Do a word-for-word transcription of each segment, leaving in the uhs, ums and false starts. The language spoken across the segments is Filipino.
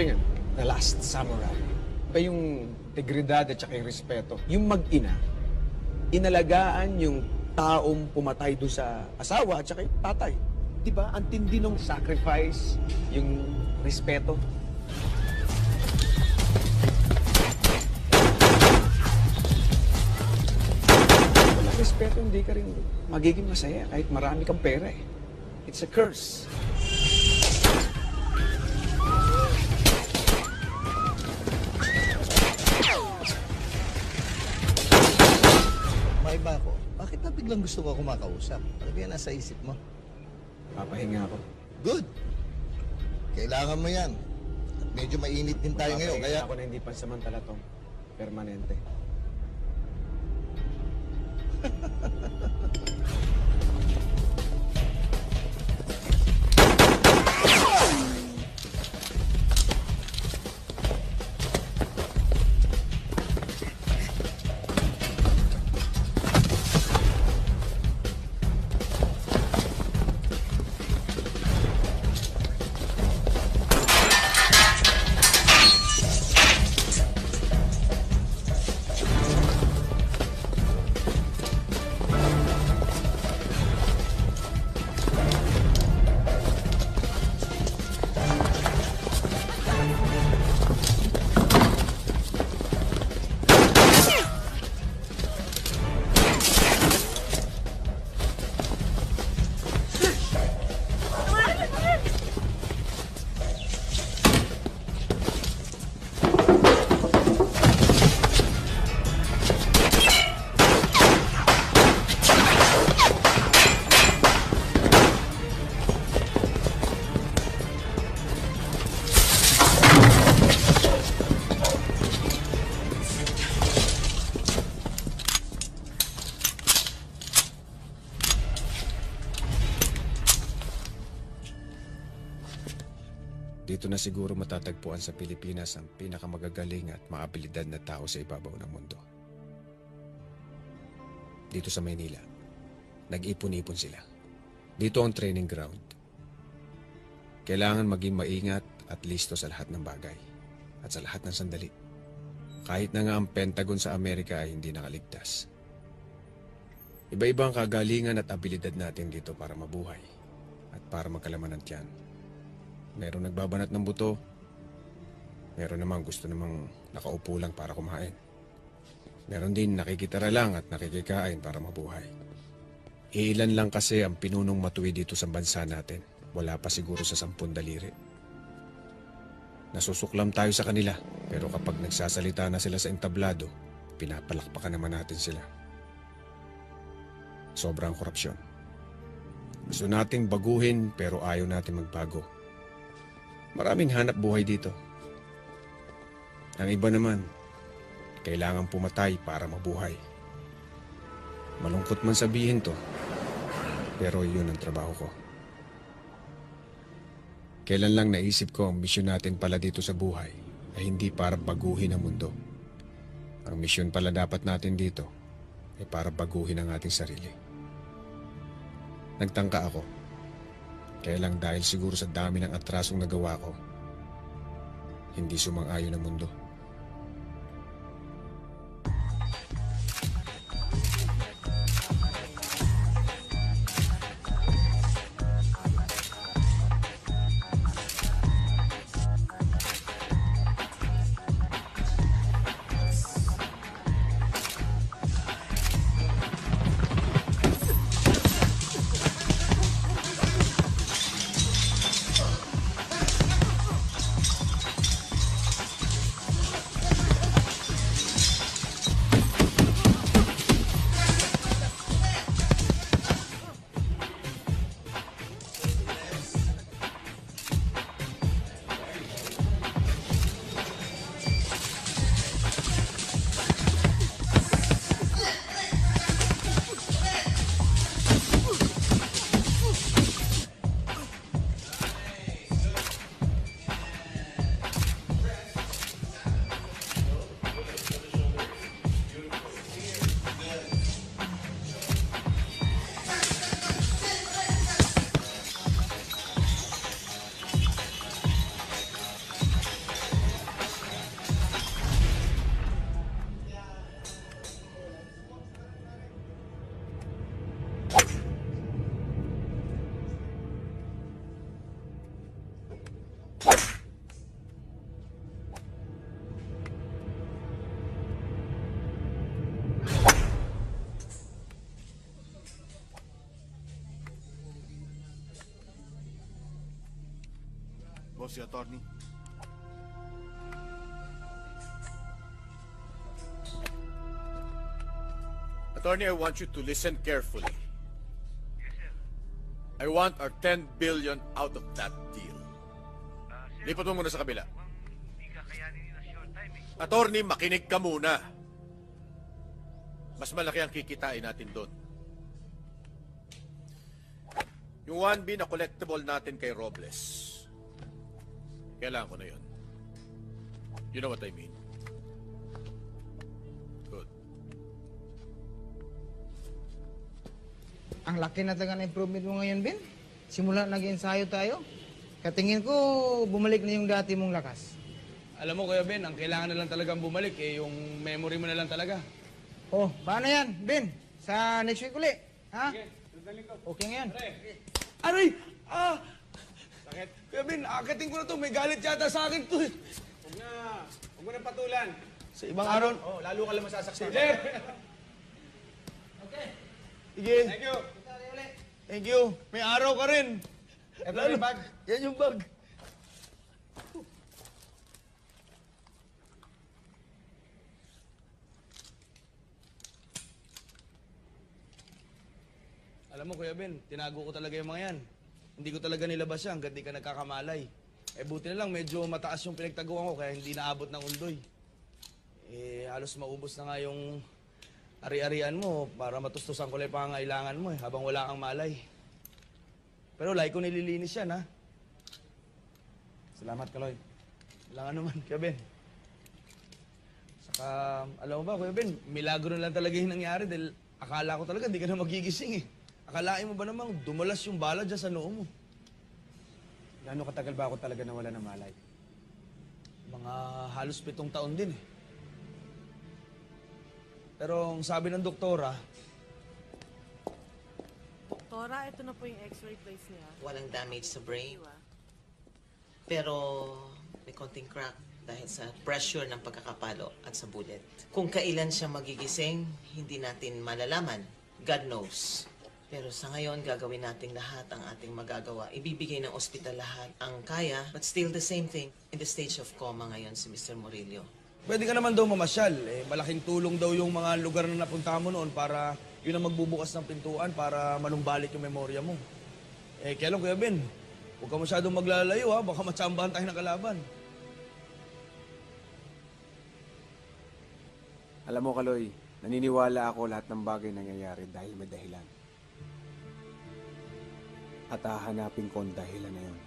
rin yan, The Last Samurai. Iba yung integridad at saka yung respeto. Yung mag-ina, inalagaan yung taong pumatay doon sa asawa at saka yung tatay. Di ba? Ang tindi ng sacrifice, yung respeto. Walang respeto, hindi ka rin magiging masaya kahit marami kang pera eh. It's a curse. Maiba ako. Bakit na biglang gusto ko kumakausap? Ano ba yan nasa isip mo? Papahinga ako. Good. Kailangan mo yan. At medyo mainit din tayo ngayon, Papahinga kaya... ako na hindi pansamantala tong permanente. Dito na siguro matatagpuan sa Pilipinas ang pinakamagagaling at maabilidad na tao sa ibabaw ng mundo. Dito sa Maynila, nag-ipon-ipon sila. Dito ang training ground. Kailangan maging maingat at listo sa lahat ng bagay at sa lahat ng sandali. Kahit na nga ang Pentagon sa Amerika ay hindi nakaligtas. Iba-iba ang kagalingan at abilidad natin dito para mabuhay at para magkalaman ng tiyan. Meron nagbabanat ng buto. Meron namang gusto namang nakaupo lang para kumain. Meron din nakikitara lang at nakikikain para mabuhay. Iilan lang kasi ang pinunong matuwi dito sa bansa natin. Wala pa siguro sa sampun daliri. Nasusuklam tayo sa kanila, pero kapag nagsasalita na sila sa entablado, pinapalakpakan naman natin sila. Sobrang korupsyon. Gusto nating baguhin pero ayaw natin magbago. Maraming hanap buhay dito. Ang iba naman, kailangang pumatay para mabuhay. Malungkot man sabihin to, pero yun ang trabaho ko. Kailan lang naisip ko ang misyon natin pala dito sa buhay ay hindi para baguhin ang mundo. Ang misyon pala dapat natin dito ay para baguhin ang ating sarili. Nagtangka ako. Kaya lang dahil siguro sa dami ng atrasong nagawa ko, hindi sumang-ayon ang mundo. Boss, si attorney. Attorney, I want you to listen carefully. I want our ten billion out of that deal. Lipat mo muna sa kabila. Attorney, makinig ka muna. Mas malaki ang kikitain natin doon. Yung one B na collectible natin kay Robles. Kailangan ko na yun. You know what I mean? Good. Ang laki na talaga ng improvement mo ngayon, Ben. Simula nag-ensayo tayo. Katingin ko, bumalik na yung dati mong lakas. Alam mo, Kuya Ben, ang kailangan na lang talagang bumalik, eh, yung memory mo na lang talaga. Oh, paano yan, Ben? Sa next week uli, ha? Okay nga yan. Aray! Ah! Sakit. Kuya Ben, akating ko na to. May galit yata sa akin to. Huwag na. Huwag mo na patulan. Sa ibang araw. Oh, lalo ka lang masasaktan. Sige. Okay. Sige. Thank you. Thank you. May araw ka rin. Ito yung bag. Yan yung bag. Alam mo, Kuya Ben, tinago ko talaga yung mga yan. Hindi ko talaga nilabas yan hanggang di ka nagkakamalay. Eh, buti na lang, medyo mataas yung pinagtaguan ko kaya hindi naabot ng undoy. Eh, halos maubos na nga yung ari-arian mo para matustusan ko lang yung pangangailangan mo eh, habang wala kang malay. Pero like ko nililinis yan, ha? Salamat, Kaloy. Wala nga naman, Kuya Ben. Saka, alam mo ba, Kuya Ben, milagro na lang talaga yung nangyari dahil akala ko talaga hindi ka na magigising eh. Akalain mo ba namang dumalas yung bala dyan sa noo mo? Gano'ng katagal ba ako talaga nawala ng malay? Mga halos pitong taon din eh. Pero ang sabi ng doktora, Doktora, ito na po yung x-ray place niya. Walang damage sa brain. Pero may konting crack dahil sa pressure ng pagkakapalo at sa bullet. Kung kailan siya magigising, hindi natin malalaman. God knows. Pero sa ngayon, gagawin natin lahat ang ating magagawa. Ibibigay ng ospital lahat ang kaya, but still the same thing. In the stage of coma ngayon si Mister Murillo. pwede ka naman daw mamasyal. Eh, malaking tulong daw yung mga lugar na napunta mo noon para yun ang magbubukas ng pintuan para manumbalik yung memorya mo. Eh, kaya lang, Kuya Ben, huwag ka masyadong maglalayo ha, baka matsambahan tayo ng kalaban. Alam mo, Kaloy, naniniwala ako lahat ng bagay nangyayari dahil may dahilan. At hahanapin ko ang dahilan na yun.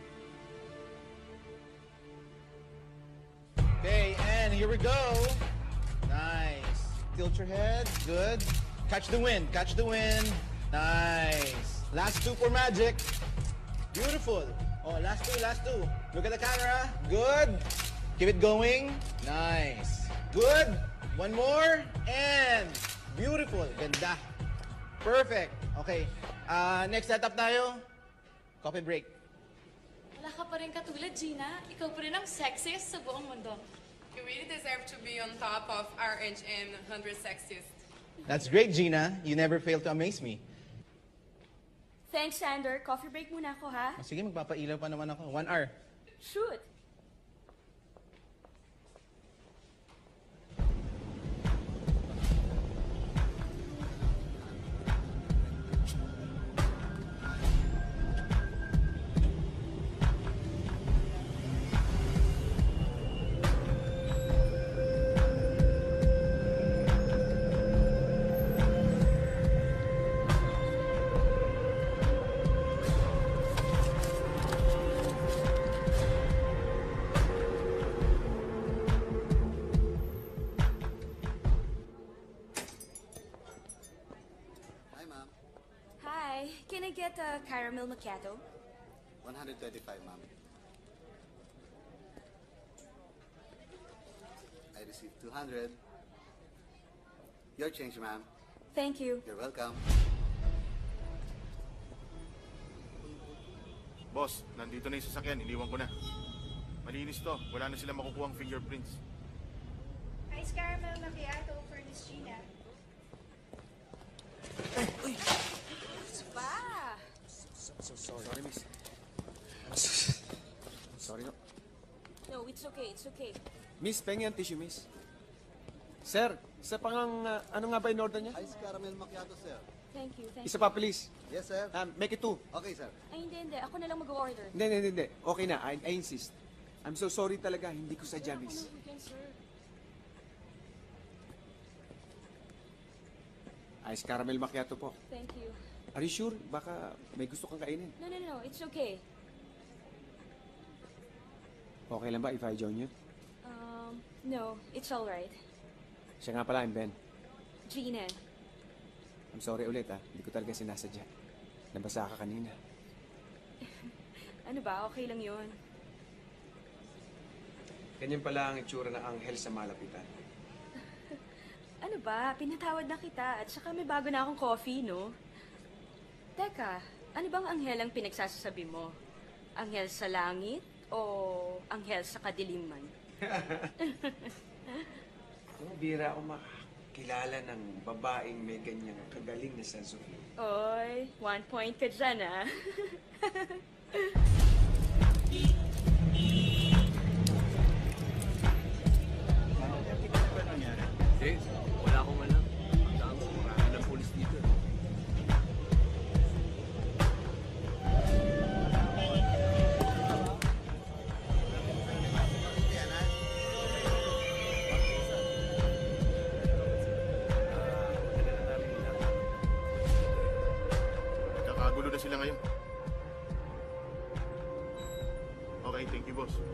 Okay, and here we go. Nice. Tilt your head. Good. Catch the wind. Catch the wind. Nice. Last two for magic. Beautiful. Oh, last two, last two. Look at the camera. Good. Keep it going. Nice. Good. One more. And beautiful. Ganda. Perfect. Okay. Uh, next setup tayo. Coffee break. Wala ka pa rin katulad, Gina. Ikaw pa rin ang sexiest sa buong mundo. You really deserve to be on top of R H M one hundred Sexiest. That's great, Gina. You never fail to amaze me. Thanks, Sander. Coffee break muna ako, ha? Sige, magpapailaw pa naman ako. One hour. Shoot! Hi, can I get a caramel macchiato? one hundred thirty-five, ma'am. I received two hundred. Your change, ma'am. Thank you. You're welcome. Boss, nandito na yung sasakyan. Iniwan ko na. Malinis to. Wala na sila makukuhang fingerprints. Ice caramel macchiato for Miss Gina. Uy! Pa! So, so sorry. Sorry, miss. Sorry no. No, it's okay, it's okay. Miss, pengi ang tissue, miss. Sir, isa pa ngang, uh, ano nga ba in order niya? Ice caramel macchiato, sir. Thank you, thank Isa you. pa, please. Yes, sir. Um, make it two. Okay, sir. Ay, hindi, hindi. Ako na lang mag-order. Hindi, hindi, hindi. Okay na, I, I insist. I'm so sorry talaga, hindi ko sadya, miss. Ako na yan, sir. Ice caramel macchiato po. Thank you. Are you sure? Baka may gusto kang kainin. No, no, no. It's okay. Okay lang ba if I join you? Um, no. It's all right. Siya nga pala, I'm Ben. Gina. I'm sorry ulit ah. Hindi ko talaga sinasadya. Nabasa ka kanina. Ano ba? Okay lang yun. Ganyan pala ang itsura ng anghel sa malapitan. Ano ba? Pinatawad na kita. At saka may bago na akong coffee, no? Teka, ano bang anghel ang pinagsasasabi mo? Anghel sa langit o anghel sa kadiliman? Kung bira ako makakilala ng babaeng may ganyang kagaling na sense of humor. Oy, one point ka dyan, ah. Eh, wala akong alam. Ang dami ko marami ng pulis dito. Kakagulo na sila ngayon. Okay, thank you, boss.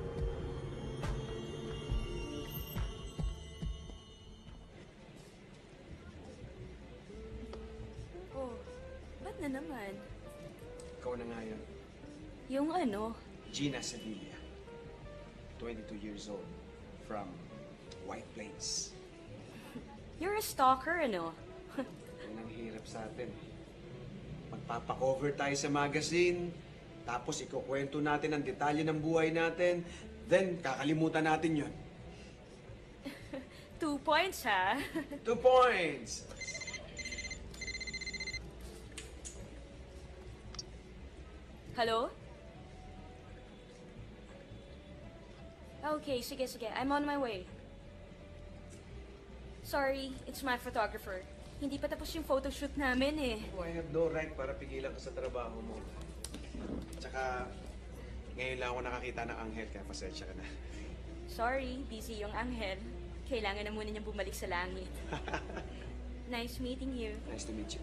Oh, ba't na naman? Ikaw na nga yun. Yung ano? Gina Sevilla. twenty-two years old. From White Plains. You're a stalker, ano? Yan ang hirap sa atin. Magpapakover tayo sa magazine, tapos ikukwento natin ang detalye ng buhay natin, then kakalimutan natin yun. Two points, ha? Two points! Hello? Okay, sige, sige. I'm on my way. Sorry, it's my photographer. Hindi pa tapos yung photoshoot namin eh. Oh, I have no right para pigilan ka sa trabaho mo. Tsaka, ngayon lang ako nakakita ng anghel, kaya pasensya ka na. Sorry, busy yung anghel. Kailangan na muna niyang bumalik sa langit. Nice meeting you. Nice to meet you.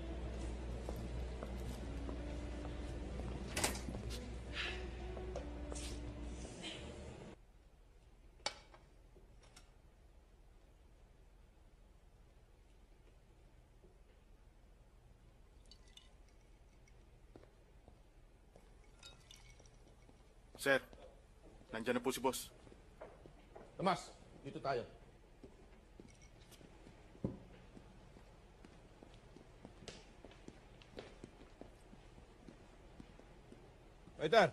Sir, nandyan na po si boss. Tomas, dito tayo. Waiter!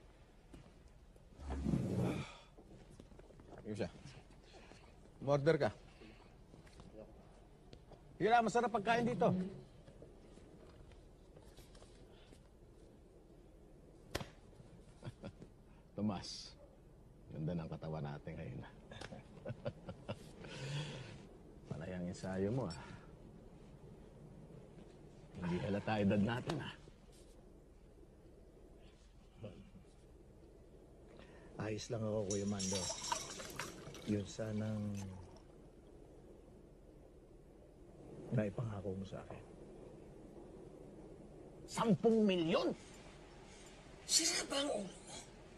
Yung siya. Umorder ka. Sige na, masarap pagkain dito. Tomas, ganda ng katawan natin ngayon. Panay ang ensayo mo, ah. Hindi halata edad natin, ah. Ayos lang ako, Kuya Mando. Yun sanang naipangako mo sa akin. Sampung milyon? Sira ba ang ulo mo?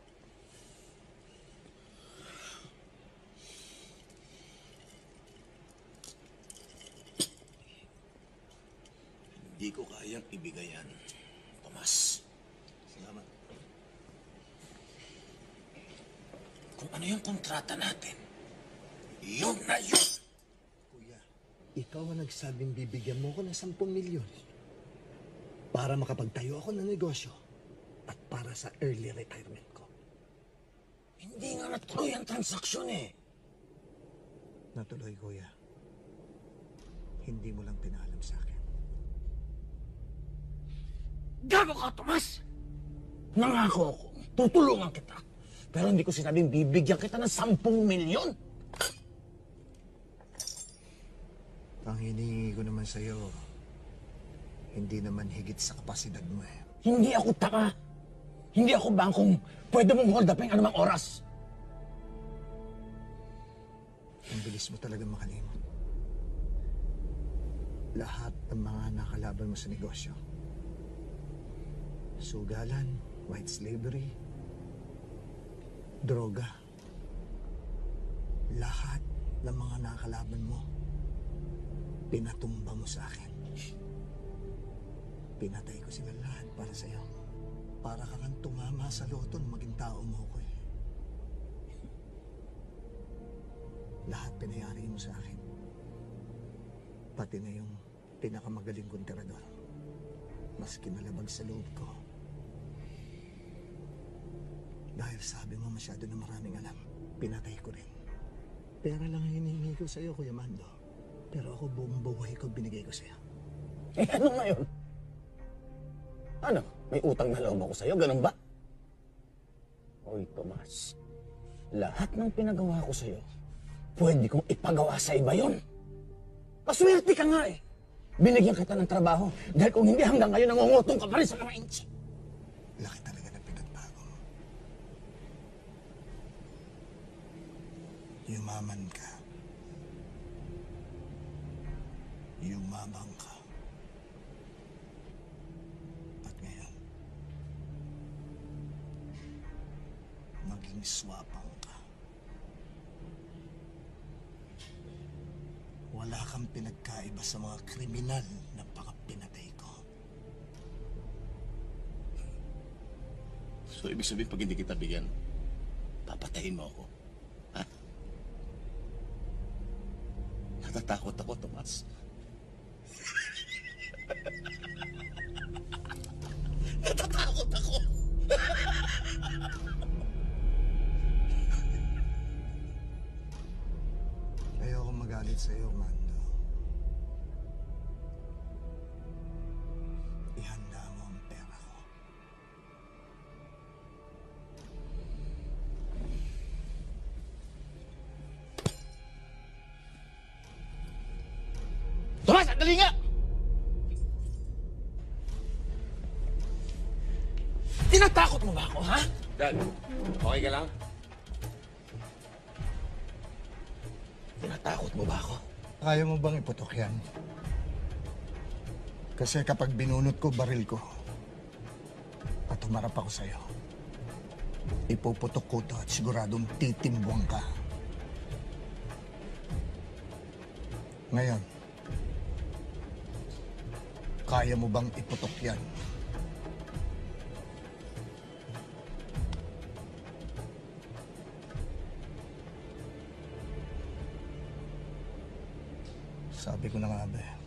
Hindi ko kayang ibigay yan, Tomas. Salamat. Kung ano yung kontrata natin, yun na yun! Kuya, ikaw ang nagsabing bibigyan mo ko ng sampung milyon para makapagtayo ako ng negosyo at para sa early retirement ko. Hindi nga natuloy ang transaksyon eh. Natuloy, Kuya. Hindi mo lang pinaalam sa akin. Gago ka, Tomas! Nangako ako, tutulungan kita. Pero hindi ko sinabing bibigyan kita ng sampung milyon. Ang hinihingi ko naman sa'yo, hindi naman higit sa kapasidad mo eh. Hindi ako taka. Hindi ako bangkong pwede mong hold upin anumang oras. Ang bilis mo talaga makalimot. Lahat ng mga nakalaban mo sa negosyo. Sugalan, white slavery, droga. Lahat ng mga nakalaban mo, pinatumba mo sa akin. Pinatay ko sila lahat para sa'yo. Para ka kang tumama sa loto nung maging tao mo ko eh. Lahat pinayari mo sa akin. Pati na yung pinakamagaling kong tirador. Mas kinalabag sa loob ko. Dahil sabi mo masyado na maraming alam, pinatay ko rin. Pera lang hinihingi ko sa'yo, Kuya Mando. Pero ako buong buhay ko binigay ko sa'yo. Eh ano ngayon? Ano? May utang na loob ako sa'yo, ganun ba? Hoy, Tomas. Lahat ng pinagawa ko sa'yo, pwede kong ipagawa sa iba yun. Paswerte ka nga eh. Binigyan kita ng trabaho dahil kung hindi hanggang ngayon nangungutong ka pa rin sa mga inchi. Laki talaga ng pinagbago mo. Yumaman ka. Yumabang ka. At ngayon, maging swapang ka. Wala kang pinagkaiba sa mga kriminal na baka pinatay ko. So, ibig sabihin, pag hindi kita bigyan, papatayin mo ako. Ha? Natatakot ako, Tomas. Natatakot ako. Ayoko magalit sa iyo, Mando. Ihanda mo ang pera ko. Tomas, sandali nga! Tinatakot mo ba ako, ha? Dad, okay ka lang? Tinatakot mo ba ako? Kaya mo bang iputok yan? Kasi kapag binunot ko baril ko at humarap ako sa'yo, ipuputok ko to at siguradong titimbwang ka. Ngayon, kaya mo bang iputok yan? Sabi ko na nga ba eh.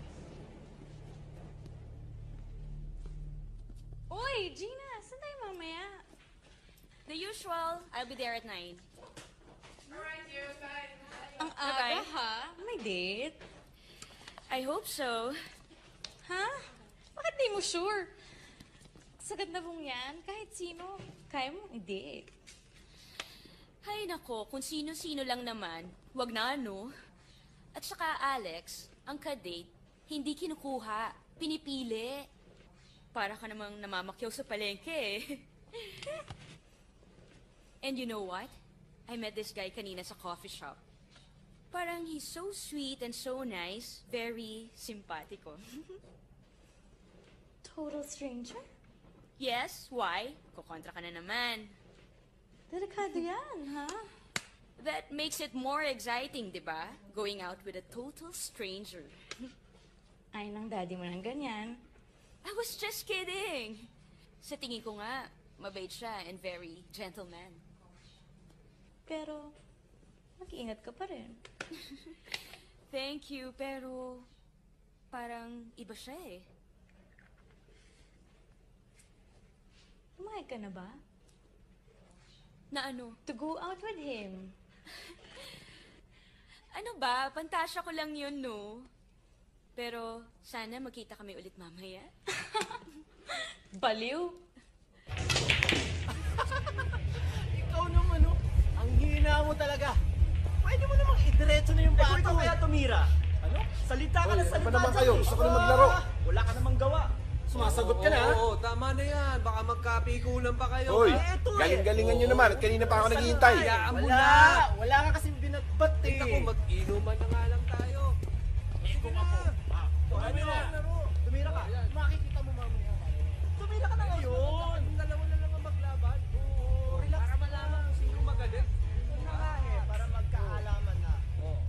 Uy, Gina, saan tayo mamaya? The usual. I'll be there at nine. Alright, dear, bye. Ang aga, ha? May date? I hope so. Ha? Bakit di mo sure? Sagad na pong yan, kahit sino, kaya mo i-date. Hay nako, kung sino-sino lang naman, wag na ano. At saka Alex, ang ka-date, hindi kinukuha, pinipili. Para ka namang namamakyaw sa palengke eh. And you know what? I met this guy kanina sa coffee shop. Parang he's so sweet and so nice, very simpatiko. Total stranger? Yes, why? Kukontra ka na naman. Delikado yan, ha? That makes it more exciting, di ba? Going out with a total stranger. Ay, nang daddy mo ng ganyan. I was just kidding. Sa tingin ko nga, mabait siya and very gentleman. Pero, mag-iingat ka pa rin. Thank you, pero parang iba siya eh. Pumayag ka na ba? Na ano? To go out with him. Ano ba? Pantasya ko lang yun, no? Pero sana magkita kami ulit mamaya. Baliw. Ikaw naman, Eh, kung ikaw kaya tumira, ano? Salita ka na salita. Ano ba naman kayo? Gusto ko na maglaro. Wala ka namang gawa. Sumasagot ka na, ha? Oo, tama na yan. Baka magkapikulan pa kayo. Hoy, Eh, ito eh. galing-galingan nyo naman at kanina pa ako naghihintay. Hayaan mo Wala. na. Wala ka kasing binatbat eh. Tingnan ko, mag-inuman na nga lang tayo. Sige na. Tumira. Tumira ka. Makikita mo mamaya. Tumira ka na ngayon. Yung dalawa na lang ang maglaban. Oo, relax. Para malaman kung sino magaling. Yun na nga eh, para magkaalaman na. Oo.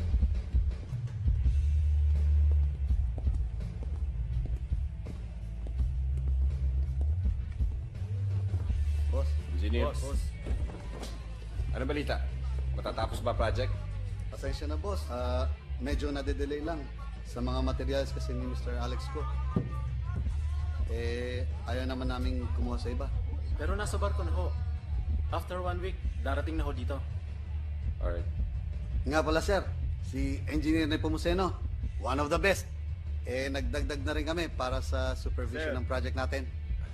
Boss, engineer. Boss. Ano balita? Matatapos ba project? Pasensya na boss, Ah, medyo nade-delay lang sa mga materials kasi ni Mister Alex ko. Eh, ayaw naman namin kumuha sa iba. Pero nasa barko na ho. After one week, darating na ho dito. Alright. Nga pala sir, si Engineer Nepomuceno, one of the best. Eh, nagdagdag na rin kami para sa supervision Sir. ng project natin.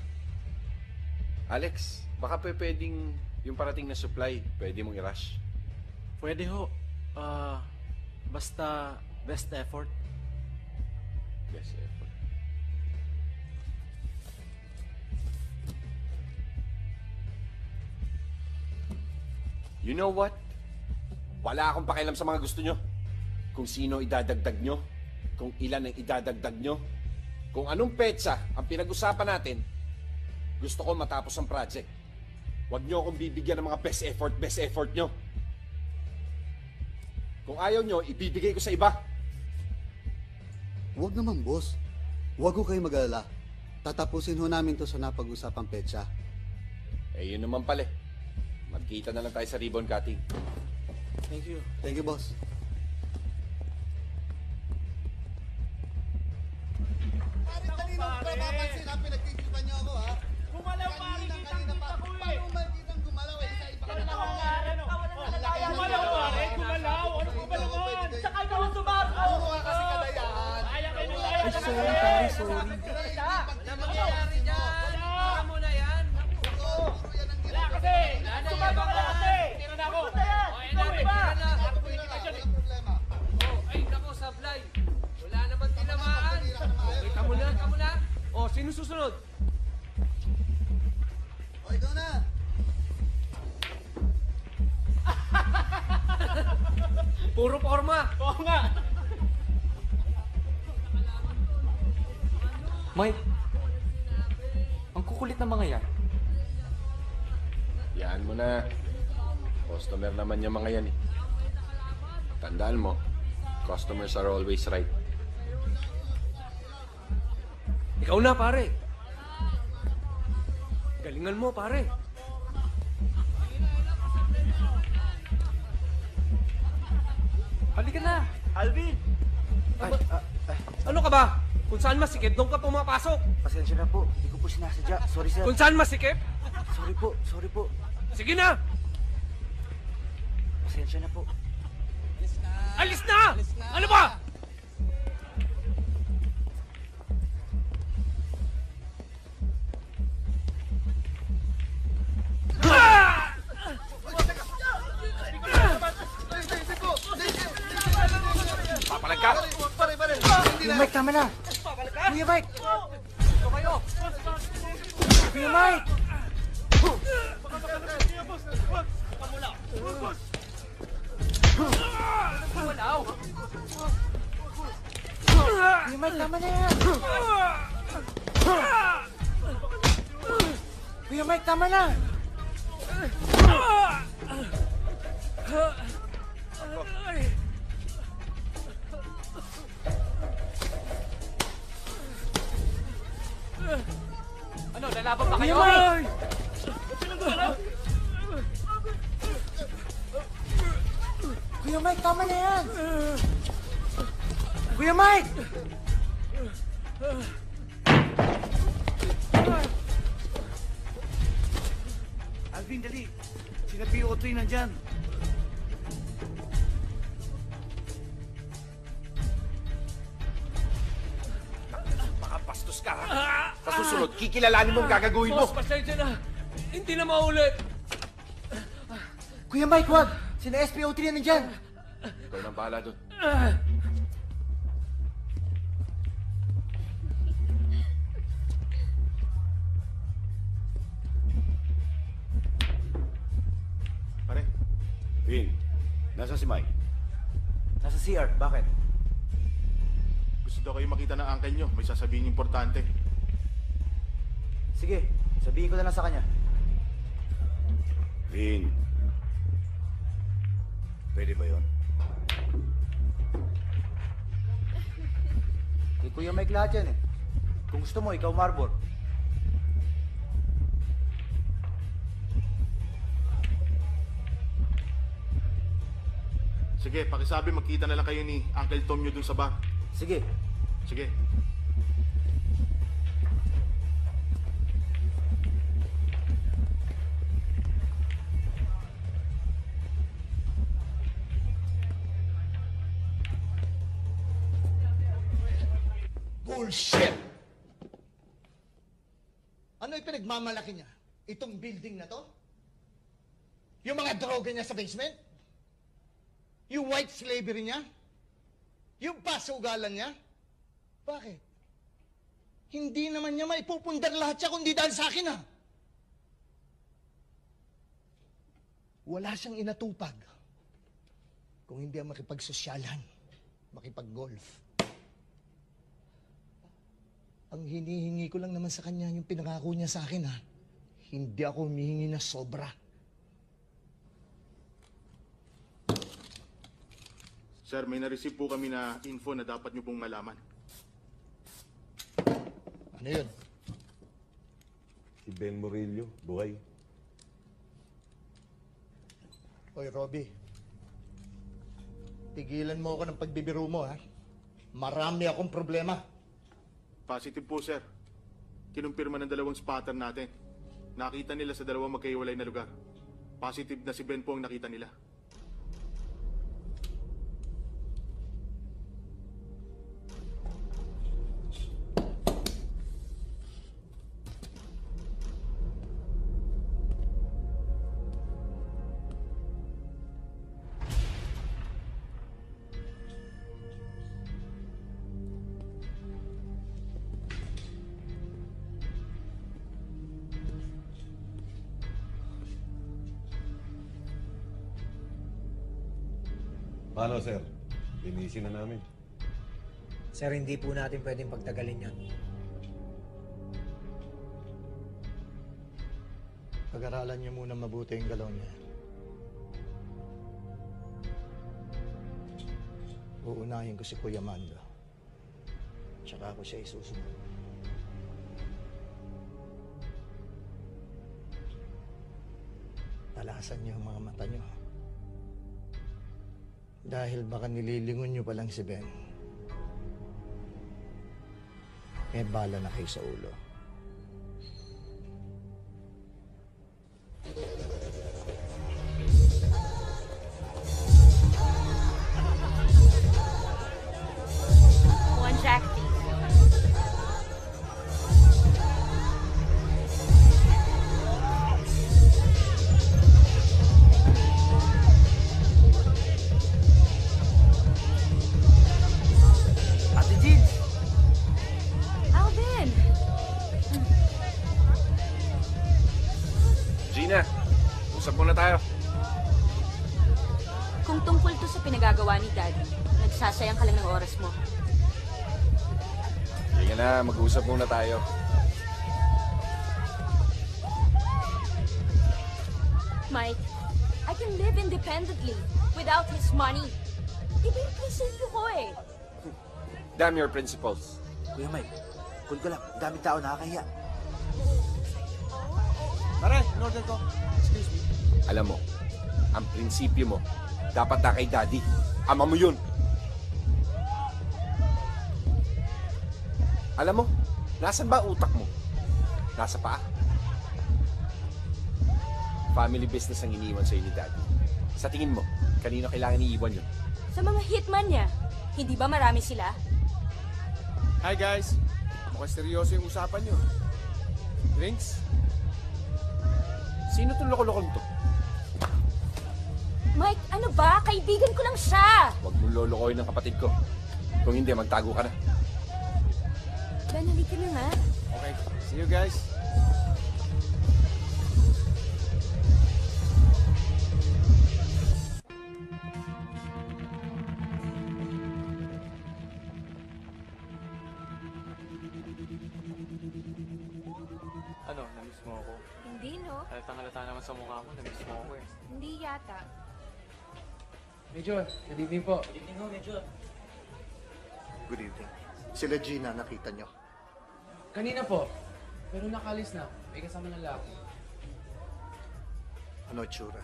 Alex, baka pa pwedeng yung parating na supply, pwede mong i-rush. Pwede ho. Ah, basta best effort. Best effort. You know what? Wala akong pakialam sa mga gusto nyo. Kung sino idadagdag nyo, kung ilan ang idadagdag nyo, kung anong petsa ang pinag-usapan natin, gusto ko matapos ang project. Huwag nyo akong bibigyan ng mga best effort, best effort nyo. Kung ayaw nyo, ibibigay ko sa iba. Huwag naman boss, huwag ko kayo mag-alala. Tatapusin ho namin to sa napag-usapang petsa. Eh, yun naman pala. Magkita na lang tayo sa ribbon cutting. Thank you. Thank you boss. Pare, kanina ko papapansin ha, pinagtitipan niyo ako ha. Gumalaw pare, kitang-kita ko eh. Paano makikitang gumalaw eh? Isa-iba ka na lang. Gumalaw pare, gumalaw. Ano ko ba naman? Saka ikaw ang sumarko. Puro ka kasi kadayaan. Kaya kayo na kaya. Ay, sorry, pare, sorry. Wala mangyayari dyan. Baka mo na yan. Wala kasi. Sumarko ka kasi. Tira na ako. O, eh, natin, tira na. Oh, ay, nako, sablay. Wala naman tinamaan. Okay, kamo na, kamo na. O, sino susunod? O, ikaw na. Puro forma. Oo nga. Mike, ang kukulit ng mga yan. Yan mo na. Customer naman yung mga yan eh. Tandaan mo, customers are always right. Ikaw na, pare. Galingan mo, pare. Halika na. Alvin. Ay, ah, ay, Ano ka ba? Kung saan masikip, doon ka pumapasok. pasensya na po. Hindi ko po sinasadya. Sorry, sir. Kung saan masikip, Sorry po, sorry po. sige na. Pasensya na po. Alis na! Ano ba? Papalag ka! Kuya Mike, tama na. Kuya Mike! Kuya Mike! Kuya Mike, tama na yan. Kuya Mike, tama na. Ano, lalaban pa kayo? Kuya Mike! Kuya Mike, tama na yan. Kuya Mike! Alvin, dali. Sina P O three nandyan. Makapastos ka ha? Sa susunod, kikilalanin mo ang gagagawin mo. Boss, pasensya na. Hindi na maulit. Kuya Mike, wag! Sina S P O three na nandyan. Ikaw nang bahala doon. Pare, Vin, nasa si Mike? Nasa C R, bakit? gusto daw kayo makita ng uncle nyo. May sasabihin importante. Sige, sabihin ko na lang sa kanya. Vin, pwede ba yun? Kay Kuya Mike lahat yan eh. Kung gusto mo, ikaw Marbor. Sige, pakisabi magkita na lang kayo ni Uncle Tom nyo dun sa bar. Sige. Sige. Bullshit! Ano ipinagmamalaki niya? Itong building na to? Yung mga droga niya sa basement? Yung white slavery niya? Yung pasugalan niya? Bakit? Hindi naman niya maipupundar lahat siya kundi dahil sa akin, ha? Wala siyang inatupag. Kung hindi ang makipagsosyalan, makipag-golf. Ang hinihingi ko lang naman sa kanya yung pinangako niya sa akin, ha? Hindi ako humihingi na sobra. Sir, may na-receive po kami na info na dapat nyo pong malaman. Ano yun? Si Ben Murillo, buhay. Hoy, Robby. Tigilan mo ako ng pagbibiro mo, ha? Marami akong problema. Positive po, sir. Kinumpirma ng dalawang spotter natin. Nakita nila sa dalawang magkahiwalay na lugar. Positive na si Ben po ang nakita nila. Paano, sir? Linisin na namin. Sir, hindi po natin pwedeng pagtagalin yan. Pag-aralan niyo muna mabuti yung galaw niya. Uunahin ko si Kuya Mando. Tsaka ako siya isusunod. Talasan niyo ang mga mata niyo. Dahil baka nililingon niyo pa lang si Ben. Eh, bala na kayo sa ulo. One jack, please. Ate Jean! Alvin! Gina, usap muna tayo. Kung tungkol to sa pinagagawa ni Daddy, nagsasayang ka lang ng oras mo. Sige na, mag-usap muna tayo. Mike, I can live independently without his money. Iba yung prinsipyo ko eh. Damn your principles. Kuya Mike, cool ko lang. Daming tao nakakahiya. Pare, in-order ko. Excuse me. Alam mo, ang prinsipyo mo, dapat na kay Daddy. Ama mo yun. Alam mo, nasan ba utak mo? Nasa paa? Family business ang iniwan sa'yo ni Daddy. Sa tingin mo, kanino kailangan iiwan yun? Sa mga hitman niya, hindi ba marami sila? Hi guys. Mukhang seryoso yung usapan nyo. Drinks? Sino itong loko-lokong to? Mike, ano ba? Kaibigan ko lang siya! Huwag mong lolokohin ng kapatid ko. Kung hindi, magtago ka na. Ben, halika na nga. Okay, see you guys. Ano, namiss mo ako? Hindi, no? Halatang halata naman sa mukha mo, namiss mo ako eh. Hindi yata. Major, good evening po. Good evening ho, Major. Good evening. Sila Gina, nakita nyo. Kanina po, pero nakalis na. May kasama ng laki. Ano itsura?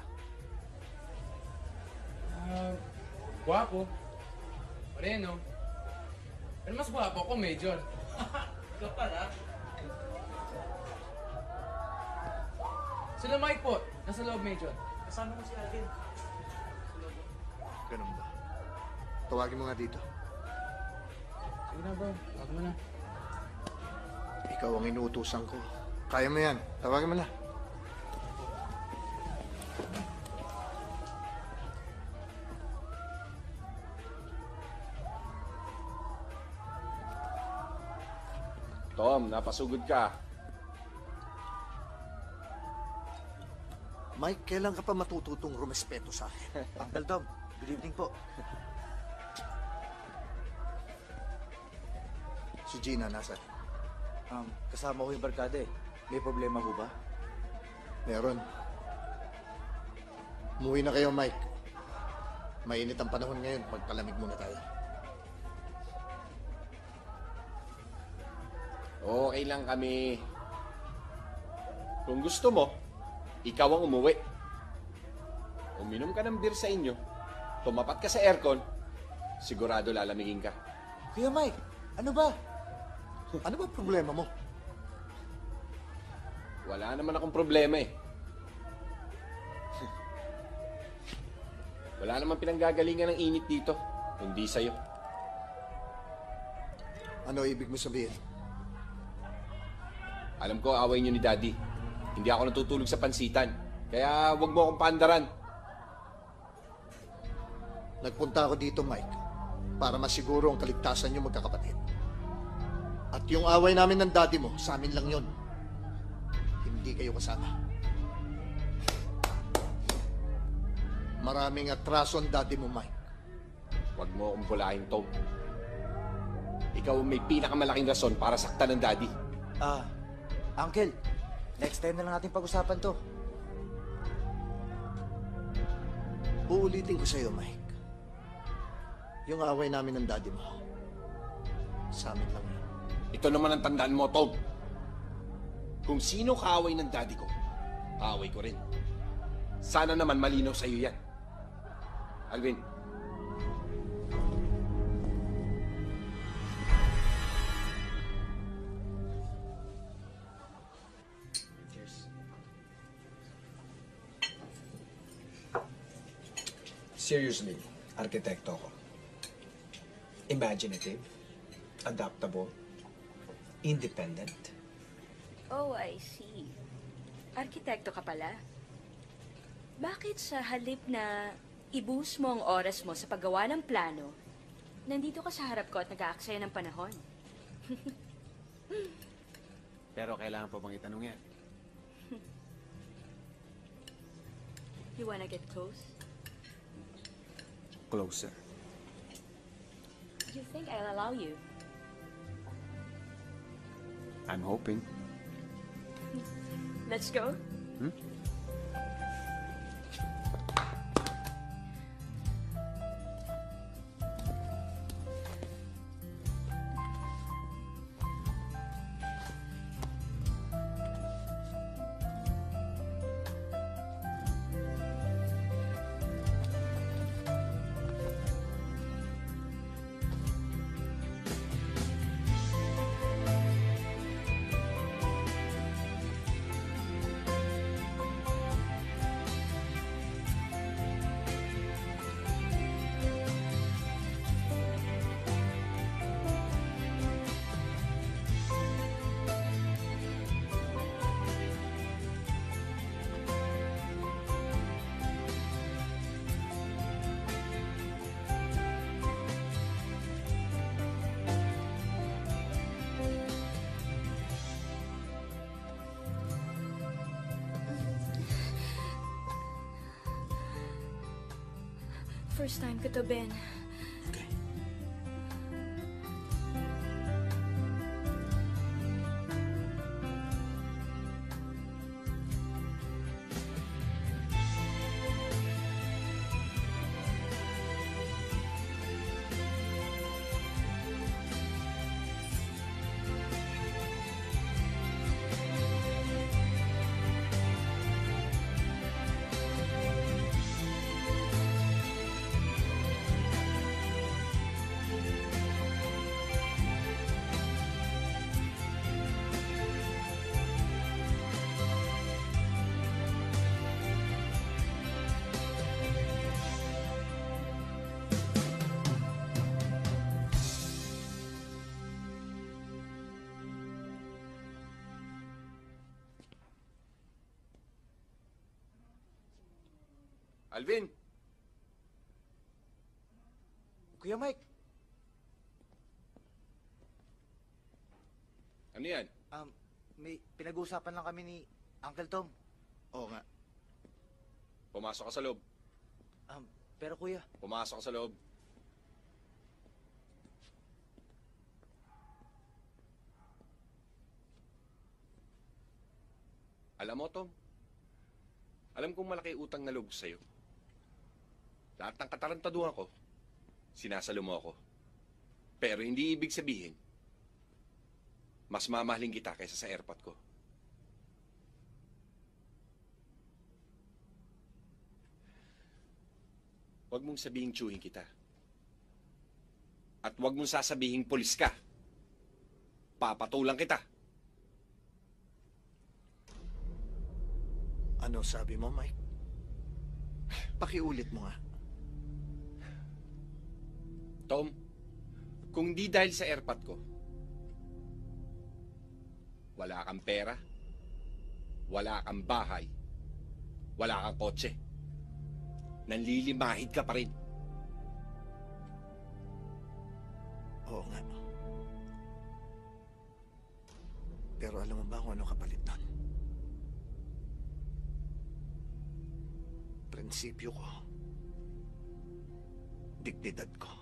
Ah, guwapo. Moreno. Pero mas guwapo ko, Major. Ikaw pala. Sila Mike po, nasa loob, Major. Kasama ko si Alvin. Ganun ba? Tawagin mo nga dito. Sige na, bro. Tawag mo na. Ikaw ang inuutusan ko. Kaya mo yan. Tawagin mo na. Tom, napasugod ka. Mike, kailan ka pa matututong rumespeto sa akin? Uncle Tom, good evening po. Si Gina, nasa? Um, kasama ko yung barkada eh. May problema ho ba? Meron. Umuwi na kayo, Mike. Mainit ang panahon ngayon. Magpalamig muna tayo. Okay lang kami. Kung gusto mo, ikaw ang umuwi. Uminom ka ng beer sa inyo, tumapat ka sa aircon, sigurado lalamigin ka. Kuya Mike, ano ba? Ano ba problema mo? Wala naman akong problema eh. Wala naman pinanggagalingan ng init dito, hindi sa'yo. Ano ibig mo sabihin? Alam ko, away niyo ni Daddy. Hindi ako natutulog sa pansitan. Kaya wag mo akong paandaran. Nagpunta ako dito, Mike, para masiguro ang kaligtasan niyo magkakapatid. At yung away namin ng daddy mo, sa amin lang yon. Hindi kayo kasama. Maraming atraso ang daddy mo, Mike. Wag mo akong bulahin, Tom. Ikaw ang may pinakamalaking rason para saktan ng Daddy. Ah, Uncle, next time na lang natin pag-usapan to. Uulitin ko sa'yo, Mike. Yung away namin ng daddy mo, sa amin lang yun. Ito naman ang tandaan mo, Tom. Kung sino kaaway ng daddy ko, kaaway ko rin. Sana naman malinaw sa'yo yan. Alvin. Cheers. Seriously, arkitekto ko. Imaginative, adaptable, independent. Oh, I see. Arkitekto ka pala. Bakit sa halip na i-boost mo ang oras mo sa paggawa ng plano, nandito ka sa harap ko at nag-aaksaya ng panahon? Pero kailangan pa bang itanong yan? You wanna get close? Closer. You think I'll allow you? I'm hoping. Let's go. Hmm? First time ko to, Ben. Alvin! Kuya Mike. Ano yan? Um, may pinag-uusapan lang kami ni Uncle Tom. Oo nga. Pumasok ka sa loob. Um, pero kuya. Pumasok ka sa loob. Alam mo, Tom, alam kong malaki utang na loob sa'yo. Lahat ng katarantaduhan ko, sinasalo mo ako. Pero hindi ibig sabihin, mas mamahalin kita kaysa sa airpot ko. Huwag mong sabihing tsuhin kita. At huwag mong sasabihing pulis ka. Papatulang kita. Ano sabi mo, Mike? Pakiulit mo nga. Tom, kung di dahil sa airpot ko, wala kang pera, wala kang bahay, wala kang kotse. Nanlilimahid ka pa rin. Oo nga. Pero alam mo ba kung ano kapalit nun? Prinsipyo ko. Dignidad ko.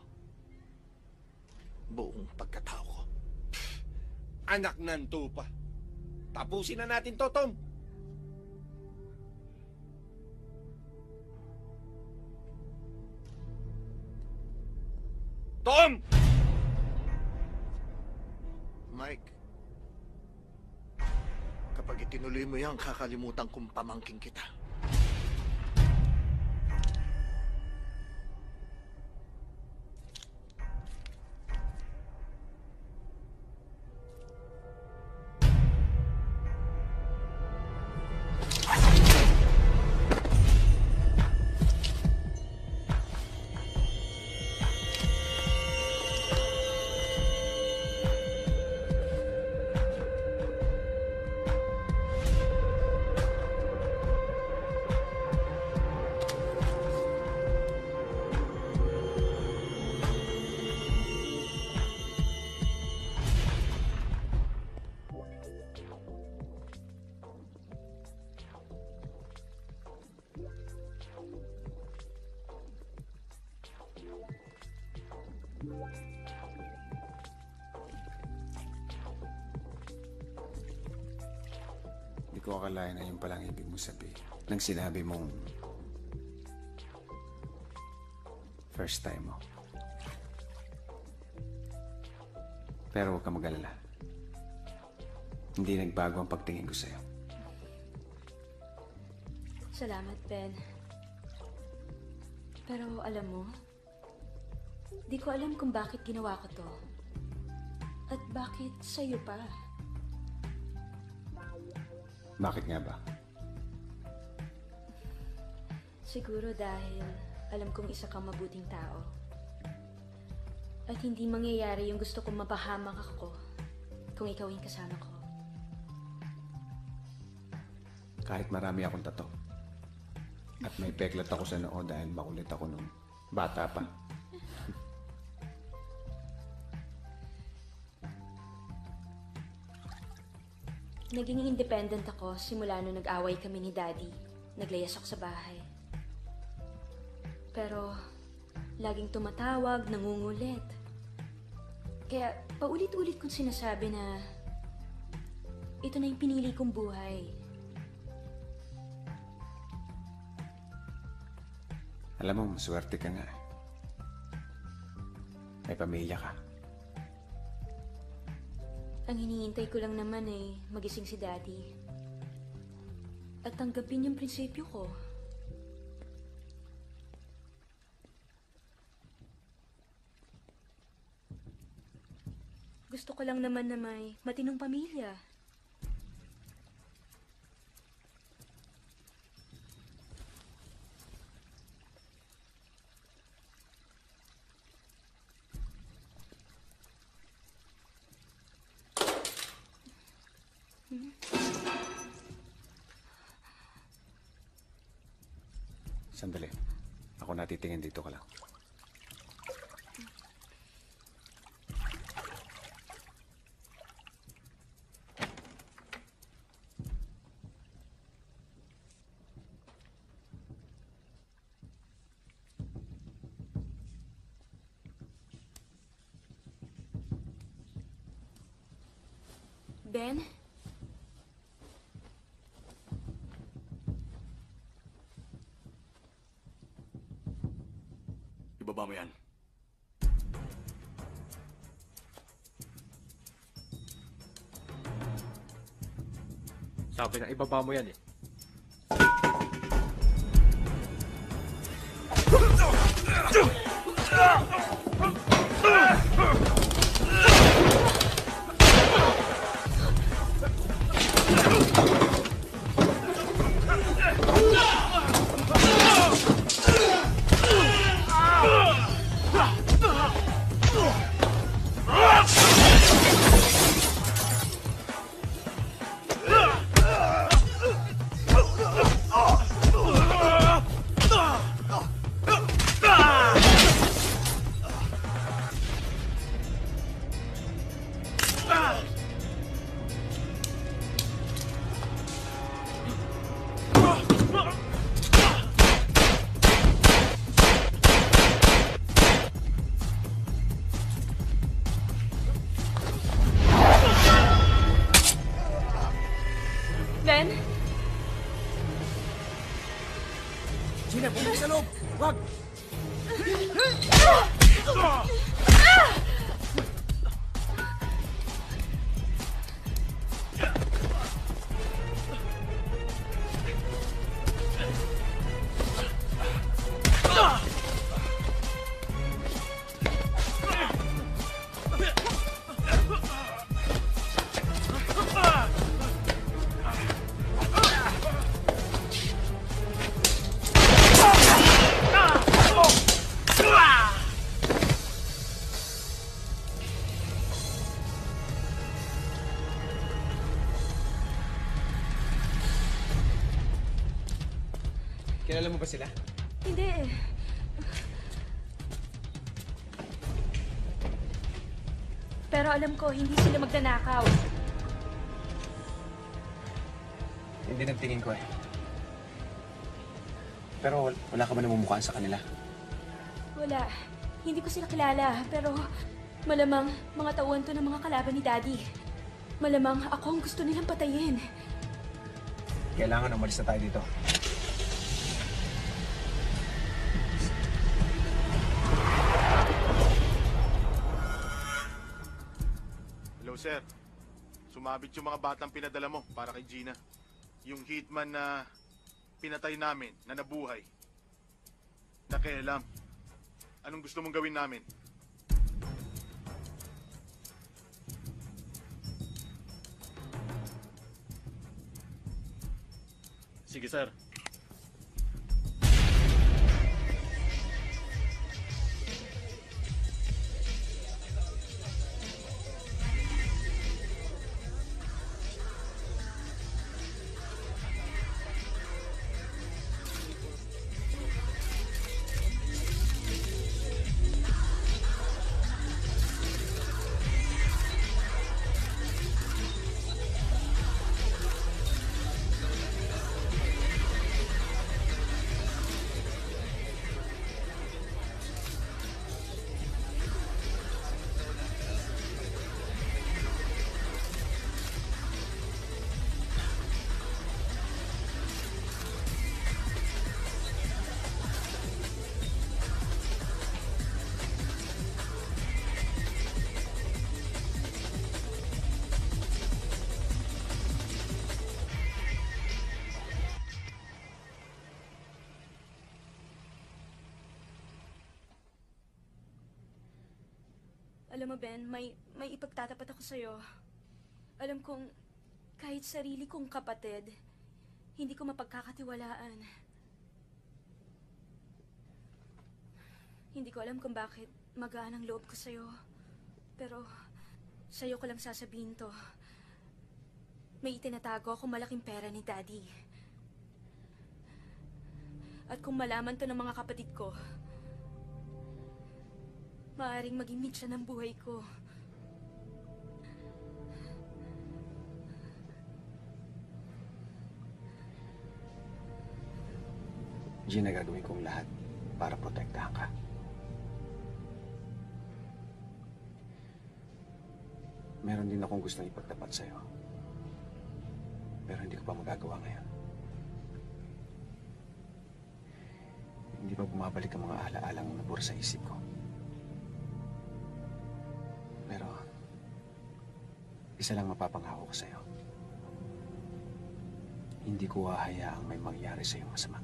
Buong pagkatao ko. Anak ng tupa. Tapusin na natin to, Tom. Tom! Mike, kapag itinuloy mo yan, kakalimutan kong pamangking kita. Hindi ko akalain na yun palang ibig mo sabihin. Nang sinabi mong first time mo. Pero huwag ka mag-alala. Hindi nagbago ang pagtingin ko sa'yo. Salamat, Ben. Pero alam mo, di ko alam kung bakit ginawa ko to. At bakit sa'yo pa. Bakit nga ba? Siguro dahil alam kong isa kang mabuting tao. At hindi mangyayari yung gusto kong mapahamak ako kung ikaw yung kasama ko. Kahit marami akong tato. At may peklat ako sa noo dahil makulit ako nung bata pa. Naging independent ako simula nung nag-away kami ni Daddy. Naglayas ako sa bahay. Pero Laging tumatawag, nangungulit. Kaya paulit-ulit kong sinasabi na ito na yung pinili kong buhay. Alam mo, maswerte ka nga. May pamilya ka. Ang hinihintay ko lang naman ay magising si Daddy. At tanggapin yung prinsipyo ko. Gusto ko lang naman na may matinong pamilya. Sandali. Ako natitingin dito ka lang. Ben? Ibaba mo yan. Sabi na ibaba mo yan eh. Ben? Gina, bumalik sa loob! Wag! Kilala mo ba sila? Hindi eh. Pero alam ko, hindi sila magnanakaw. Hindi nagtingin ko eh. Pero wala ka ba namumukhaan sa kanila? Wala. Hindi ko sila kilala, pero malamang mga tauhan to ng mga kalaban ni Daddy. Malamang ako ang gusto nilang patayin. Kailangan umalis na tayo dito. Hello, sir. Sumabit yung mga batang pinadala mo para kay Gina. Yung hitman na pinatay namin, na nabuhay. Nakialam. Anong gusto mong gawin namin? Sige, sir. Alam mo, Ben, may, may ipagtatapat ako sa'yo. Alam kong kahit sarili kong kapatid, hindi ko mapagkakatiwalaan. Hindi ko alam kung bakit magaan ang loob ko sa'yo. Pero sa'yo ko lang sasabihin to. May itinatago akong malaking pera ni Daddy. At kung malaman to ng mga kapatid ko, maaaring maging mitsa ng buhay ko. Gina, gagawin kong lahat para protektahan ka. Meron din akong gustong ipagtapat sa'yo. Pero hindi ko pa magagawa ngayon. Hindi pa bumabalik ang mga ala-alang nabura sa isip ko. Pero, isa lang mapapangako ko sa'yo. Hindi ko hahayaang may mangyari sa'yo masama.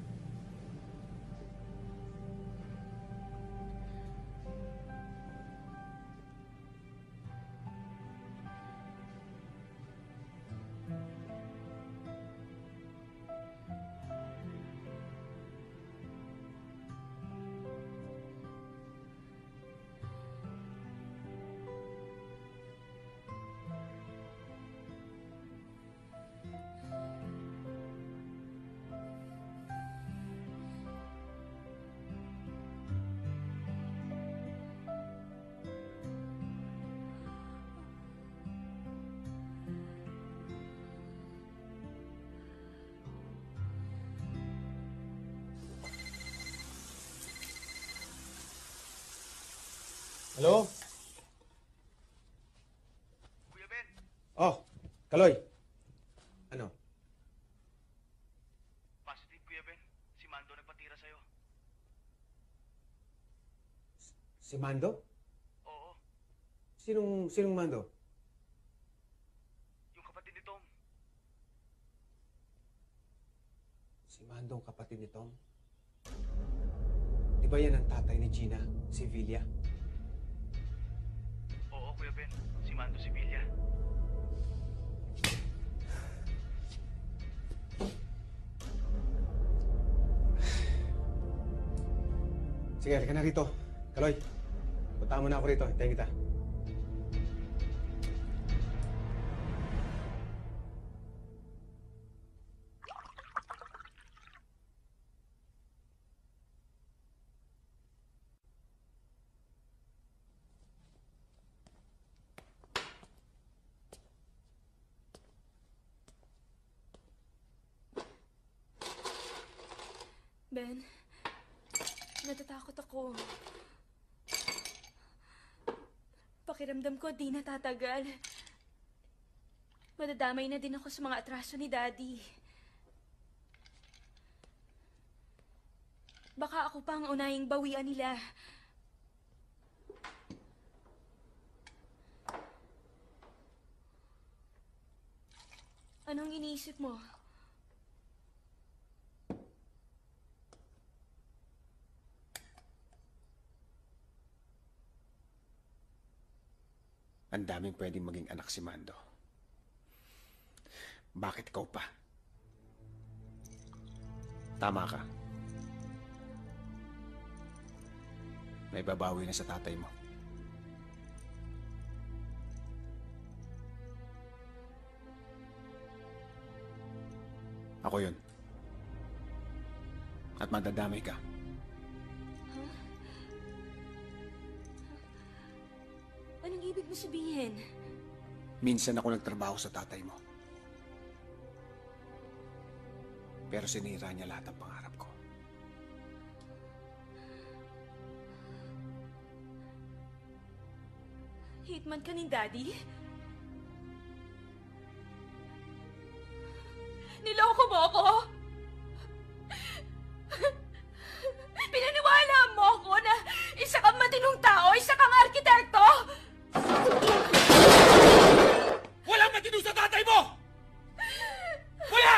Hello? Kuya Ben, Oh, Kaloy. Ano? positive Kuya Ben. Si Mando nagpatira sa'yo. Si Mando? Oo, Sinong, sinong Mando? yung kapatid ni Tom. Si Mando ang kapatid ni Tom. Di ba yan ang tatay ni Gina, si Villa? Oo, Kuya Ben. Si Mando si Villa. Sige, halika na rito. Kaloy, puntahan mo na ako rito. Hintayin kita. Ben, natatakot ako. Pakiramdam ko di natatagal. Madadamay na din ako sa mga atraso ni Daddy. Baka ako pa ang unahing bawian nila. Anong iniisip mo? Ang daming pwedeng maging anak si Mando. Bakit ikaw pa? Tama ka. May babawi na sa tatay mo. Ako yun. At madadamay ka. Anong ibig mo sabihin? Minsan ako nagtrabaho sa tatay mo. Pero sinira niya lahat ng pangarap ko. Hitman ka ni Daddy? Niloko mo ako? Pinaniwala mo ako na isa kang matinong tao, isa kang arkitekto? Walang matino sa tatay mo! Wala!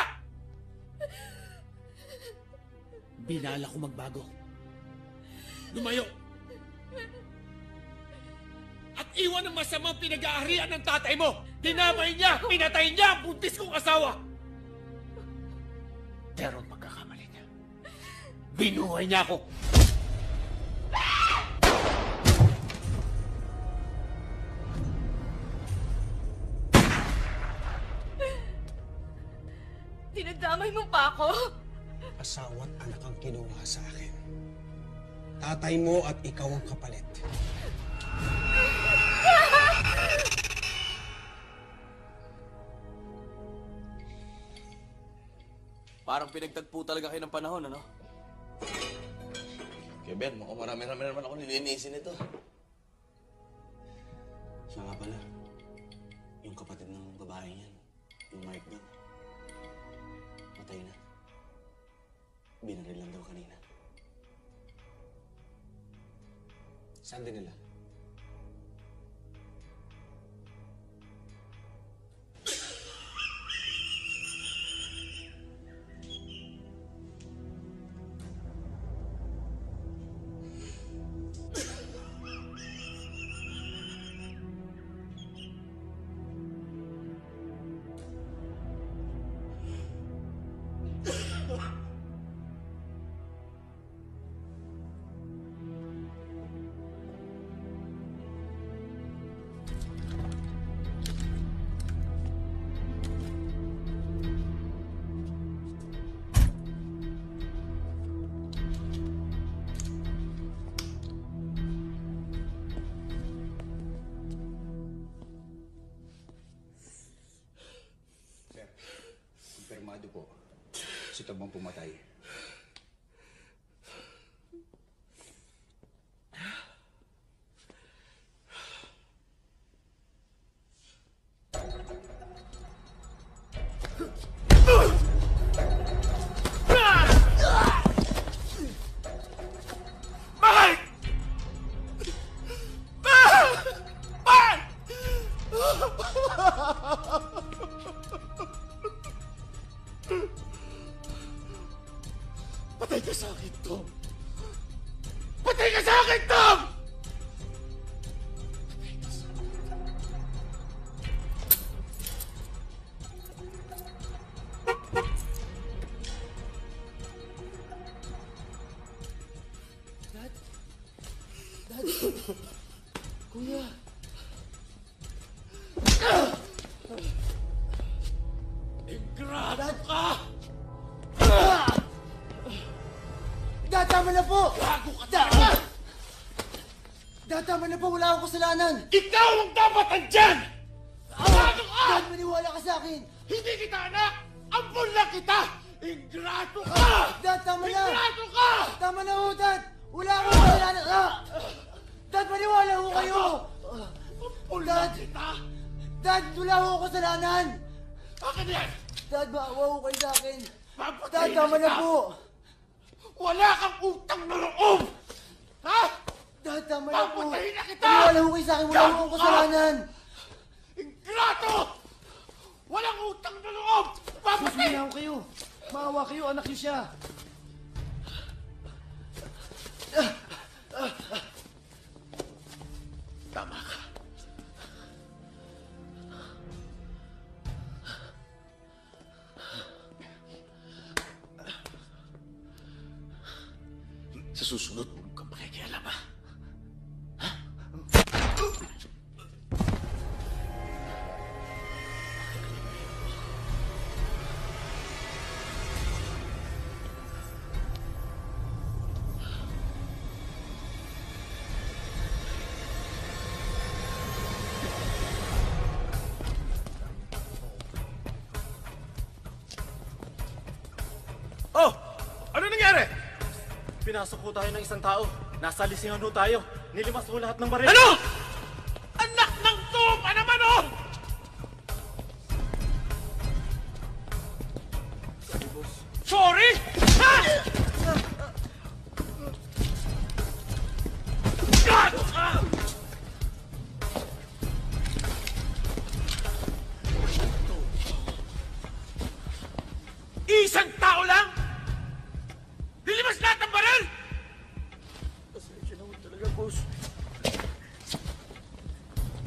Binala ko magbago. Lumayo! At nag-iwan ng masamang pinag-aarian ng tatay mo. Dinamay niya, pinatay niya ang buntis kong asawa. Pero ang pagkakamali niya, binuhay niya ako. Dinadamay mo pa ako? Asawa't anak ang kinuha sa akin. Tatay mo at ikaw ang kapalit. Parang pinagtagpo talaga kayo ng panahon, ano? Kaya Ben, mukhang marami-rami naman ako nilinisin ito. Siya nga pala, yung kapatid ng babae niyan, yung Mike daw, matay na. Binaril lang daw kanina. Saan din nila? Kumpirmado po, si Tabang pumatay. Bakit? Bakit? Patay ka sa akin, Tom! Patay ka sa akin, Tom! Dad? Dad? Kuya? Ingrato ka! Dad, tama na po! Gago ka Dad! talaga! Dad, tama na po! Wala akong kasalanan! Ikaw ang dapat andyan! Gago ka! Dad, maniwala ka sa akin! Hindi kita anak! Ampun lang kita! Ingrato ka! Dad, tama na! Ingrato ka! Tama na ho, Dad! Wala akong kasalanan! Ah! Dad, maniwala ho kayo! Ampun Dad! lang kita! Dad, wala akong kasalanan! Akin yan! Dad, maawa ho kayo sa akin! Papatay Dad, tama kita! na po! Wala kang utang na loob! Ha? Dad, tama na po! Papatayin na kita! Maniwala ho kayo sa akin! Wala Gago akong ka! kasalanan! Ingrato! Walang utang na loob! Papatay! Susunod ho kayo! Maawa kayo, anak niyo siya! Tama ka. Sa susunod, huwag kang pakikialam, ha? Oh! Ano nangyari? Pinasok ko tayo ng isang tao. Nasa lisingan ho tayo. Nilimas ko lahat ng baril. Ano? Anak ng tupa naman, oh! Sorry! Ha? Gago ka! Isang tao lang? Nilimas lahat ng baril? Pasensya na ho talaga, boss.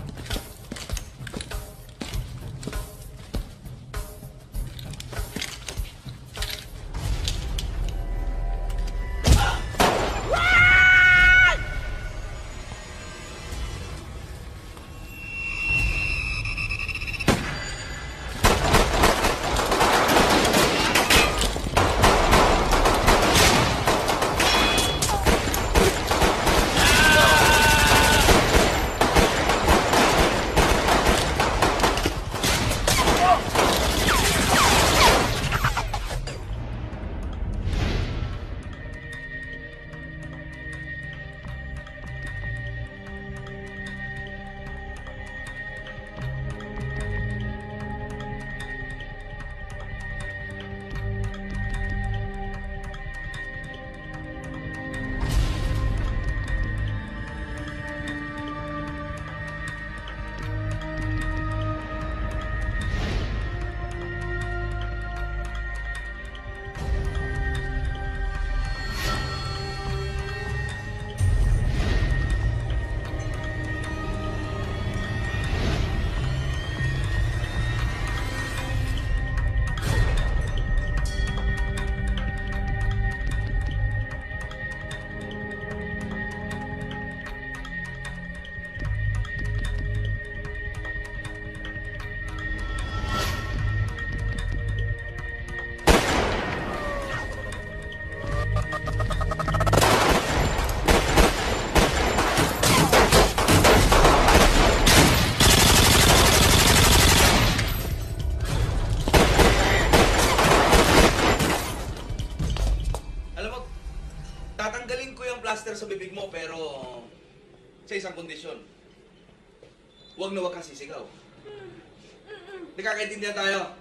plaster sa bibig mo, pero sa isang kondisyon. Huwag na huwag kang sisigaw. Nagkakaintindihan tayo.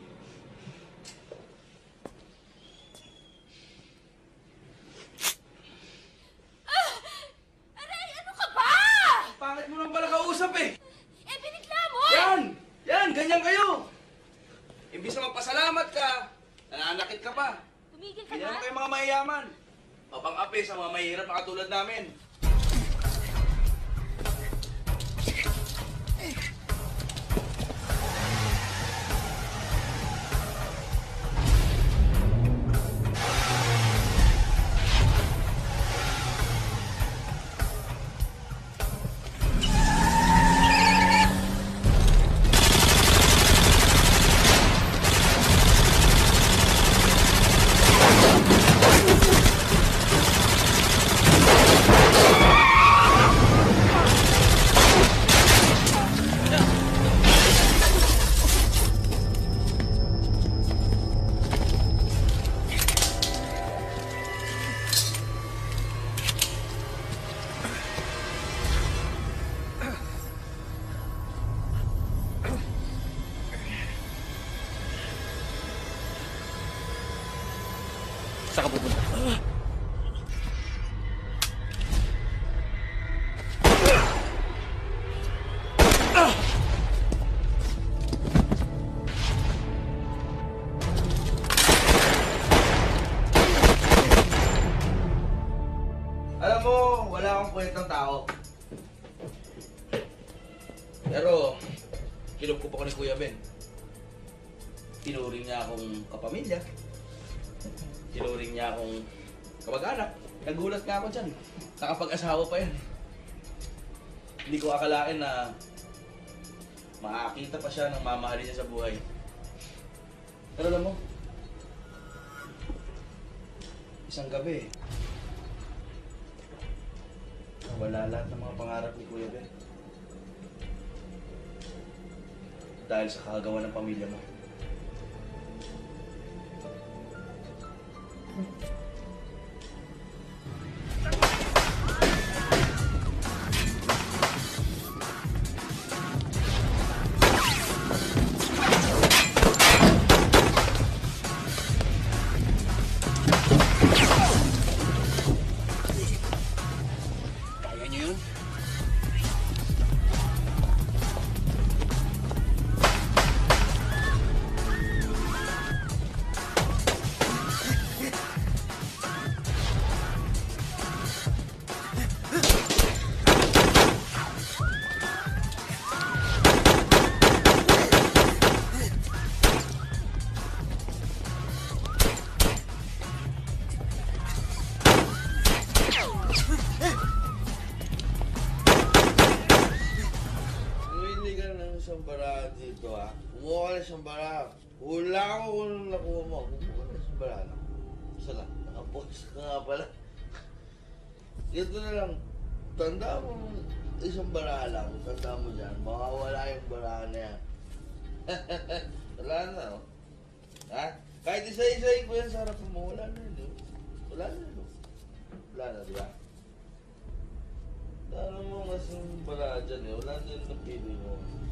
Ah! Aray, ano ka ba? Pangit mo nang pala kausap eh. Eh, binigla mo! Yan! Yan! Ganyan kayo! Imbis na magpasalamat ka, nananakit ka pa. Tumigil ka Ganyan na? kayo mga mayayaman. Mapang-api sa mga mahihirap na katulad namin. Saan ka pupunta? Alam mo, wala akong kwentang tao. Pero, kinukup ako ni Kuya Ben. Tinuring niya akong kapamilya. Tinuring niya akong kamag-anak. Nagulat nga ako dyan. Nakapag-asawa pa yan. Hindi ko akalain na makakita pa siya ng mamahalin niya sa buhay. Pero alam mo, isang gabi, nawala lahat ng mga pangarap ni Kuya Ben. Dahil sa kagawa ng pamilya mo. Kaya niyo yun? Hindi ka ng isang bara dito ha. Kumuha ka ng isang bara. Hula ko kung anong nakuha mo. Kumuha ka ng isang bara. Isa lang. Nakapost ka nga pala. Ito na lang. Tanda mo isang bara lang. Tanda mo dyan. Makawala yung bara na yan. Wala na oh. Ha? Kahit isa-isahin ko yan sa harap mo. Wala na yun. Wala na yun. Wala na, di ba? Ano mo mas yung bara dyan eh. Wala na yung napili mo.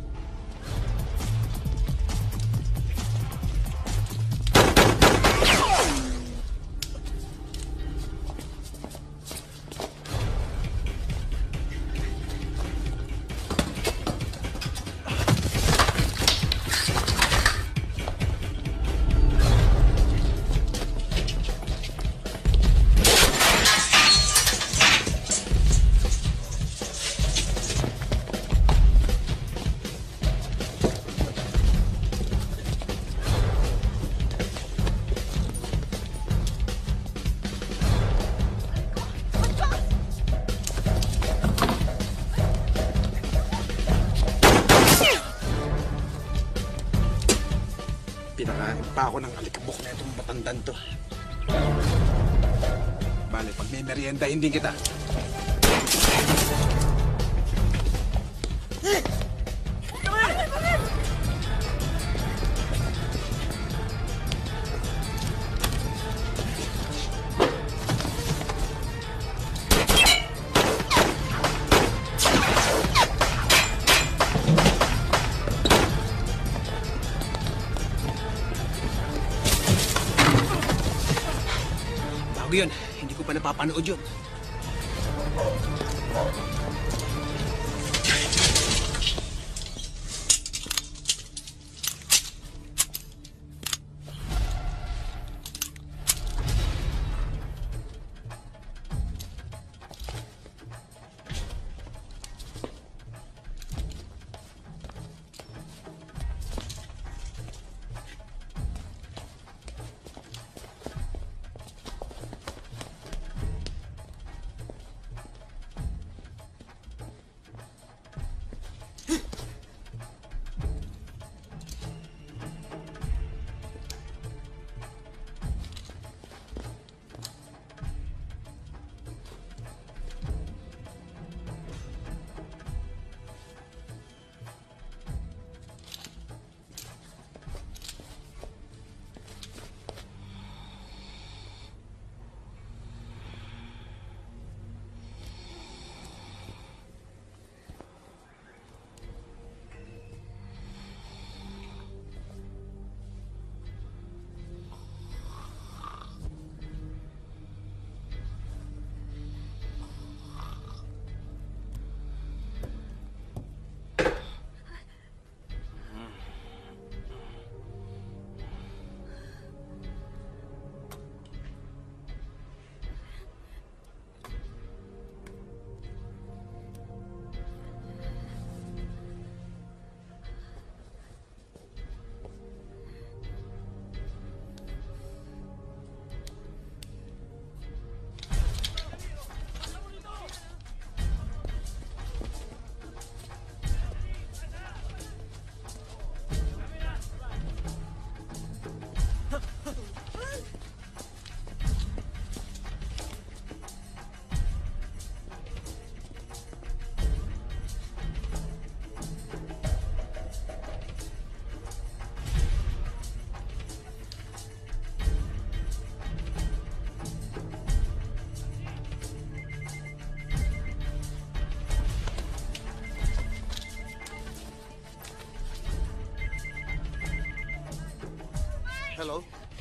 Pinakain pa ako ng alikabok na itong matandang to. Bale, pag may merienda, hindi kita. naman napapanood yun. Hello?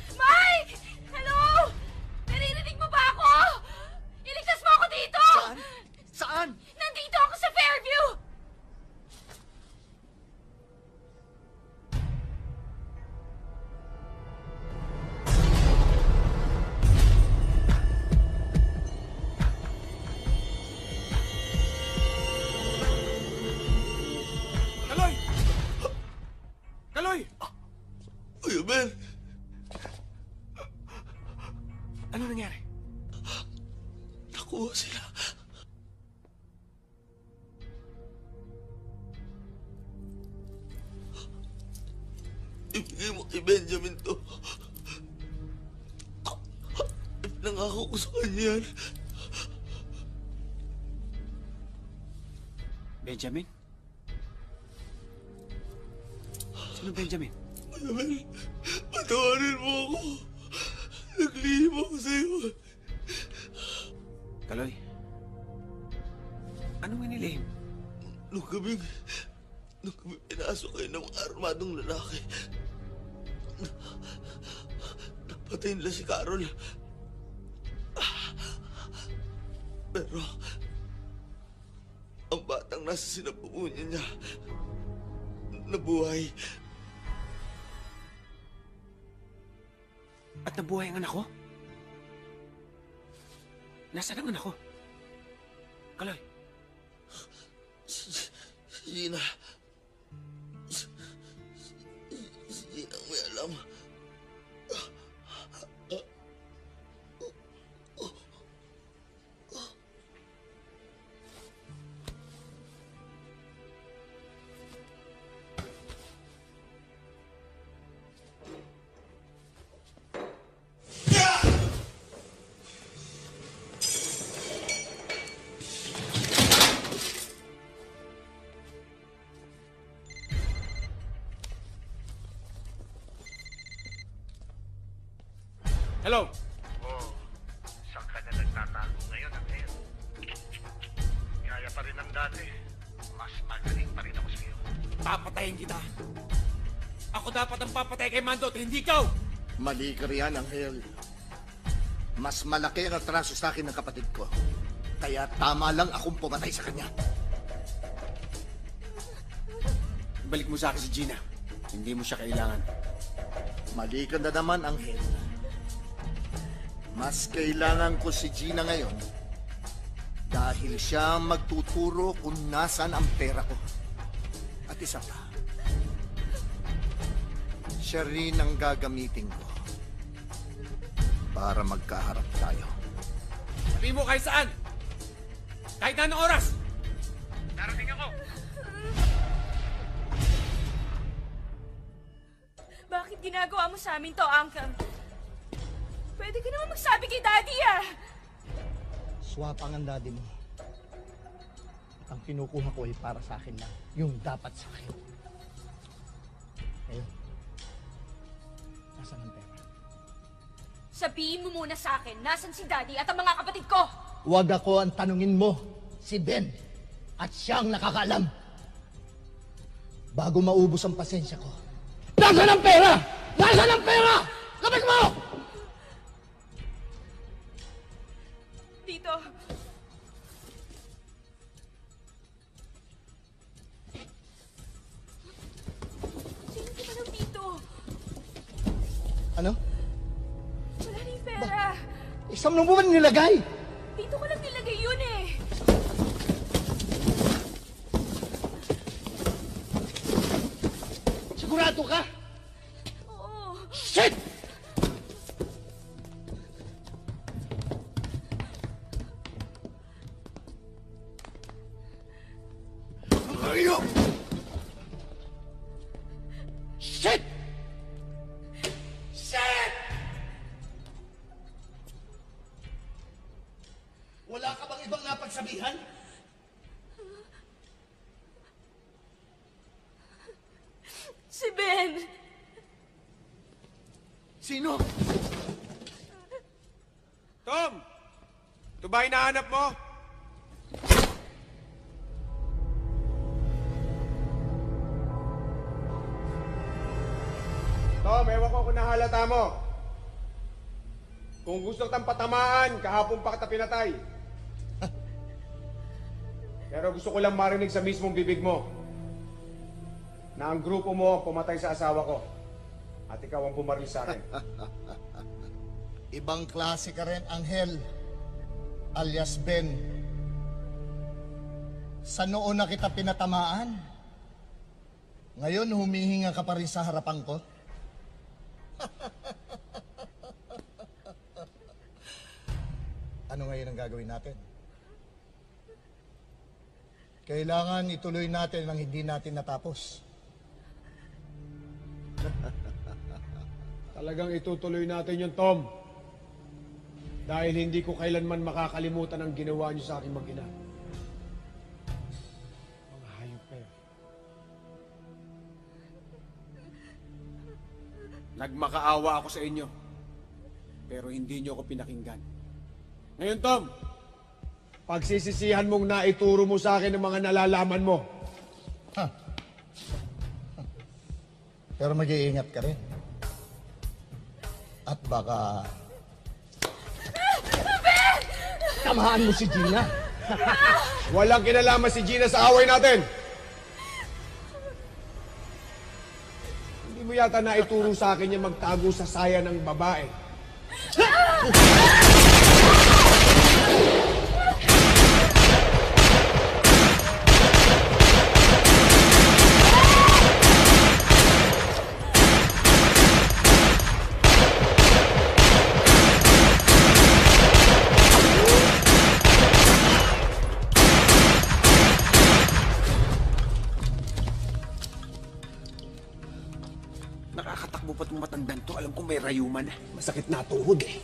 Mike! Hello! Naririnig mo ba ako? Iligtas mo ako dito! Saan? Saan? Nandito ako sa Fairview! Kaloy! Kaloy! Kuya Ben! Ano nangyari? Nakuha sila. Ibigay mo kay Benjamin to. Nangako ko sa kanya yan. Benjamin? Sino Benjamin? Kuya Ben, patawarin mo ako. Naglihim ako sa'yo. Kaloy, anong inilihim? Nung kaming, nung kaming pinasok kayo ng mga armadong lalaki, napatay nila si Carol. Pero, ang batang nasa sinapupunan niya, nabuhay. At nabuhay ang anak ko? Nasaan ang anak ko? Kaloy. Si Gina. Si Gina ang may alam. Hello? Oh, saan ka na nagtatago ngayon, Angel? Kaya pa rin ang dati. Mas magaling pa rin ako sa'yo. Papatayin kita. Ako dapat ang papatay kay Mando at hindi ikaw! Mali ka riyan, Angel. Mas malaki ang atraso sa akin ng kapatid ko. Kaya tama lang akong pumatay sa kanya. Balik mo sa akin si Gina. Hindi mo siya kailangan. Mali ka na naman, Anghel. Mas kailangan ko si Gina ngayon dahil siya magtuturo kung nasan ang pera ko. At isa pa, siya rin ang gagamitin ko para magkaharap tayo. Sabi mo kahit saan! Kahit anong oras! Darating ako! Bakit ginagawa mo sa amin to, Uncle? Pwede ka naman magsabi kay Daddy, ah! Swapang ang daddy mo. At ang kinukuha ko ay para sa akin lang. Yung dapat sa akin. Ngayon, nasan ang pera? Sabihin mo muna sa akin, nasan si Daddy at ang mga kapatid ko? Huwag ako ang tanungin mo. Si Ben. At siyang nakakaalam. Bago maubos ang pasensya ko. Nasaan ang pera? Nasaan ang pera? Kapit mo! Dito. Sino ka ba dito? Ano? Wala na yung pera. Isang mo ba nilagay? Dito ko lang nilagay yun eh. Sigurado ka? Oo. Shit! Ayo! Shit! Shit! Wala ka bang ibang napagsabihan? Si Ben. Sino? Tom! Ito ba hinahanap mo? Tom, ewan ko kung nahalata mo. Kung gusto kitang patamaan, kahapon pa kita pinatay. Pero gusto ko lang marinig sa mismong bibig mo na ang grupo mo pumatay sa asawa ko at ikaw ang bumaril sa akin. Ibang klase ka rin, Anghel, alias Ben. Sa noon na kita pinatamaan, ngayon humihinga ka pa rin sa harapan ko. Ano ngayon ang gagawin natin? Kailangan ituloy natin ang hindi natin natapos. Talagang itutuloy natin yun, Tom. Dahil hindi ko kailanman makakalimutan ang ginawa niyo sa aking mag-ina. Mga hayop kayo. Nagmakaawa ako sa inyo. Pero hindi niyo ako pinakinggan. Ngayon, Tom, pagsisisihan mong naituro mo sa akin ang mga nalalaman mo. Ha. Pero mag-iingat ka rin. At baka... Tamahan mo si Gina. Walang kinalaman si Gina sa away natin. Hindi mo yata naituro sa akin yung magtago sa saya ng babae. Nakakatakbo pa't matandang to. Alam ko may rayuman. Masakit na tuhod eh.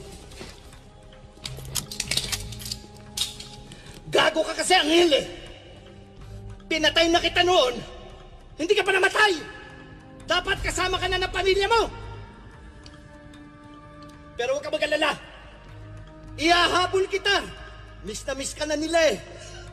Gago ka kasi, Anghel eh! Pinatay na kita noon! Hindi ka pa namatay! Dapat kasama ka na ng pamilya mo! Pero huwag ka mag-alala! Ihahabol kita! Miss na miss ka na nila eh!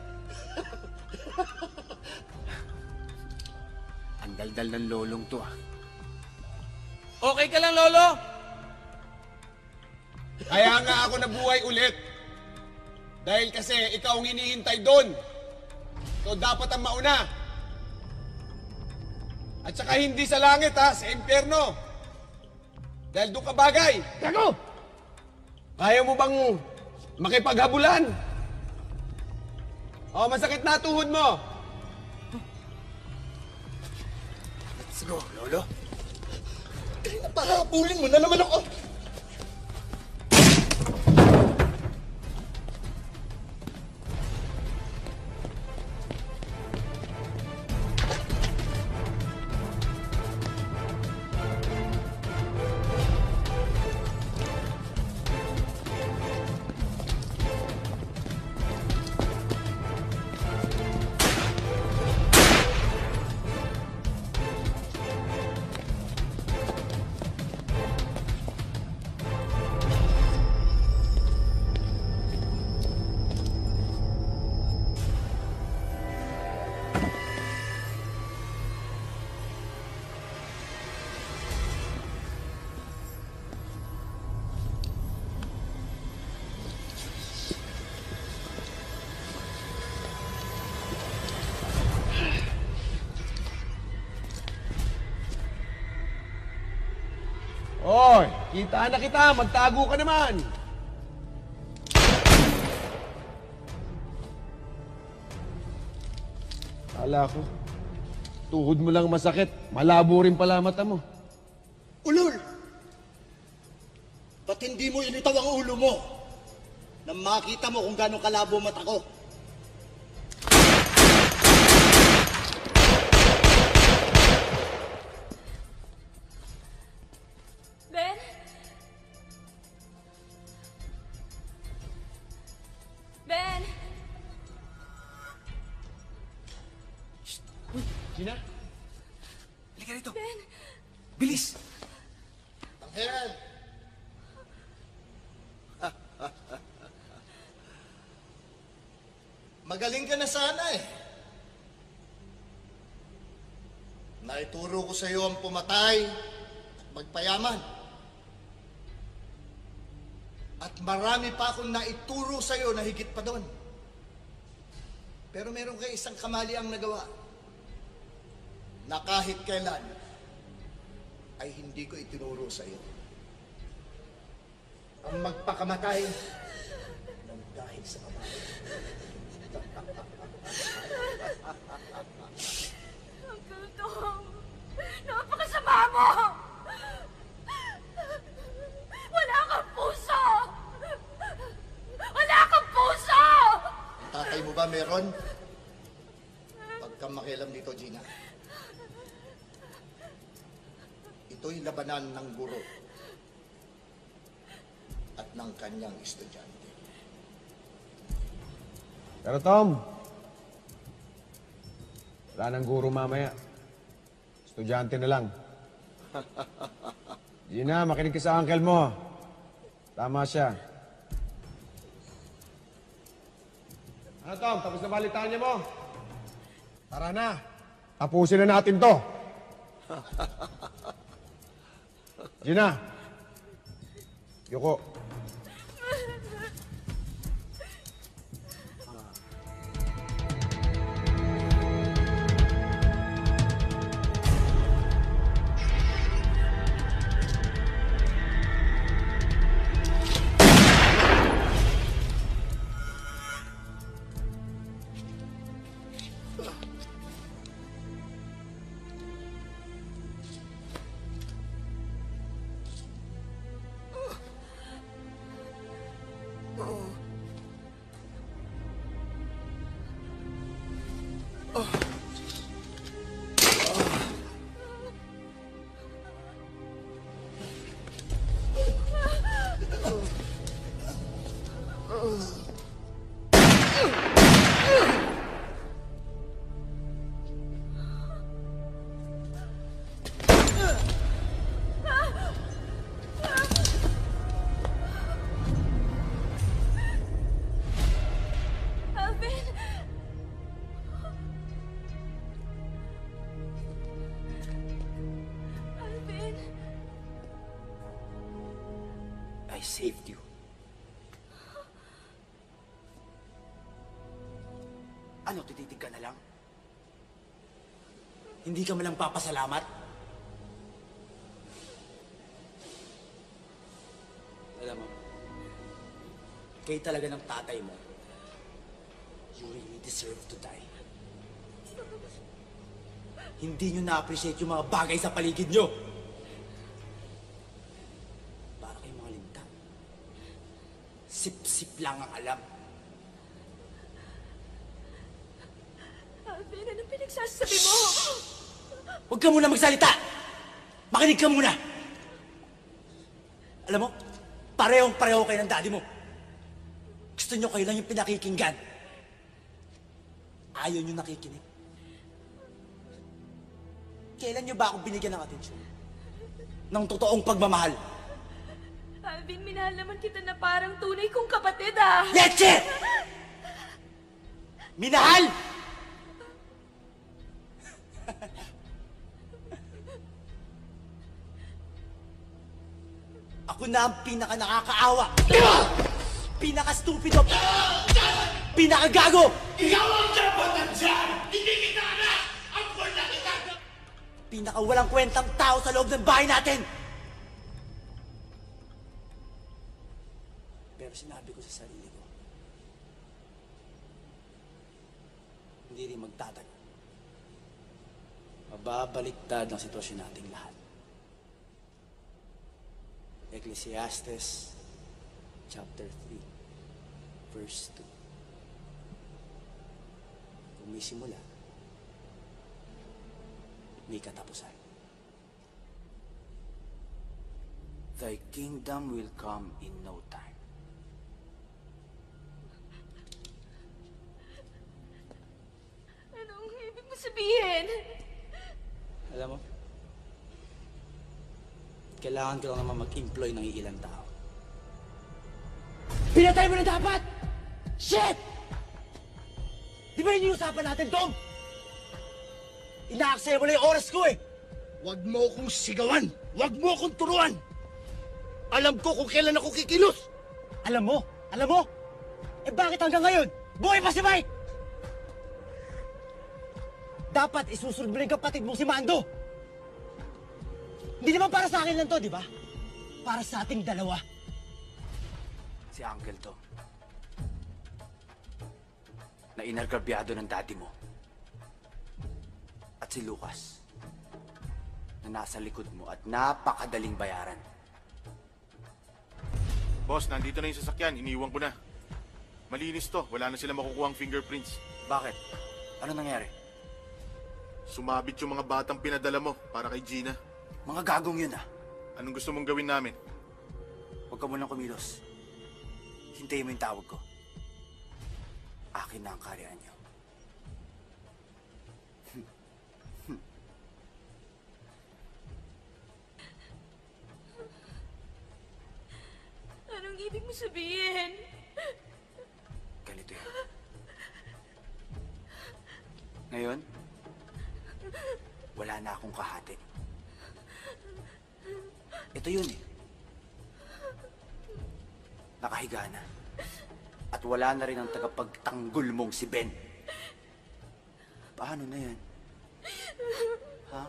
Ang daldal ng lolong to ah. Okay ka lang, Lolo? Kaya nga ako nabuhay ulit. Dahil kasi ikaw ang hinihintay doon. So dapat ang mauna. At saka hindi sa langit ha, sa impyerno. Dahil doon ka bagay. Gago! Kaya mo bang makipaghabulan? Oh, masakit na tuhod mo. Let's go, Lolo. Eh, napahabulin mo na naman ako. Oy, kita na kita. Magtago ka naman. Kala ko, tuhod mo lang masakit. Malabo rin pala mata mo. Ulol! Ba't hindi mo initaw ang ulo mo? Nang makita mo kung gano'ng kalabo mata ko. Ben? Ben? Gina? Halika rito. Ben? Bilis! Anghel! Magaling ka na sana eh. Naituro ko sa iyo ang pumatay at magpayaman. At marami pa akong naituro sa iyo na higit pa doon. Pero meron kayo isang kamali ang nagawa na kahit kailan ay hindi ko itinuro sa iyo. Ang magpakamatay ng dahil sa kamali. Uncle Tom, napakasama mo! Wala kang puso! Wala kang puso! Ang tatay mo ba meron? Huwag kang makialam dito, Gina. Ito'y labanan ng guro at ng kanyang estudyante. Pero Tom, wala nang guro mamaya. Estudyante na lang. Gina, makinig ka sa uncle mo. Tama siya. Ano Tom, tapos na balitaan niya mo? Tara na. Tapusin na natin to. Gina. Yoko. Alvin! Alvin! I saved you. Ano, tititig ka na lang? Hindi ka malang papasalamat? Alam mo, kayo talaga ng tatay mo. You really deserve to die. Hindi nyo na-appreciate yung mga bagay sa paligid nyo. Para kayong mga lintang. Sip-sip lang ang alam. Alvin, anong pinagsasabi mo? Huwag ka muna magsalita! Makinig ka muna! Alam mo, parehong-pareho kayo ng daddy mo. Gusto nyo kayo lang yung pinakikinggan. Ayaw nyo nakikinig. Kailan nyo ba ako binigyan ng atensyon? Ng totoong pagmamahal? Alvin, minahal naman kita na parang tunay kong kapatid, ah! Leche! Minahal! Ako na ang pinaka-nakakaawa! Pinaka-stupido! Pinaka-gago! Ikaw ang karapatan dyan! Hindi kita anak! Ang na kita! Pinaka-walang kwentang tao sa loob ng bahay natin! Pero sinabi ko sa sarili ko, hindi rin magtatagal. Mababaliktad ang sitwasyon nating lahat. Ecclesiastes chapter three, verse two. Kung may simula, may katapusan. Thy kingdom will come in no time. Anong ibig mo sabihin? Alam mo, kailangan ko lang naman mag-employ ng ilang tao. Pinatay mo na dapat! Shit! Di ba yung usapan natin, Tom? Inaaksaya mo na yung oras ko eh! Huwag mo akong sigawan! Huwag mo akong turuan! Alam ko kung kailan ako kikilos! Alam mo? Alam mo? Eh bakit hanggang ngayon? Buhay pa si Mike! Dapat isusunod mo na yung kapatid mong si Mando! Hindi naman para sa akin lang to, di ba? Para sa ating dalawa. Si Uncle to. Na inargabyado ng daddy mo. At si Lucas. Na nasa likod mo at napakadaling bayaran. Boss, nandito na yung sasakyan. Iniwan ko na. Malinis to. Wala na sila makukuhang fingerprints. Bakit? Ano nangyari? Sumabit yung mga batang pinadala mo para kay Gina. Mga gagong yun ah. Anong gusto mong gawin namin? Huwag ka munang kumilos. Hintayin mo yung tawag ko. Akin na ang karyaan niyo. Anong ibig mo sabihin? Ganito yan. Ngayon, wala na akong kahati. Ito yun eh. Nakahiga na. At wala na rin ang tagapagtanggol mong si Ben. Paano na yan? Ha?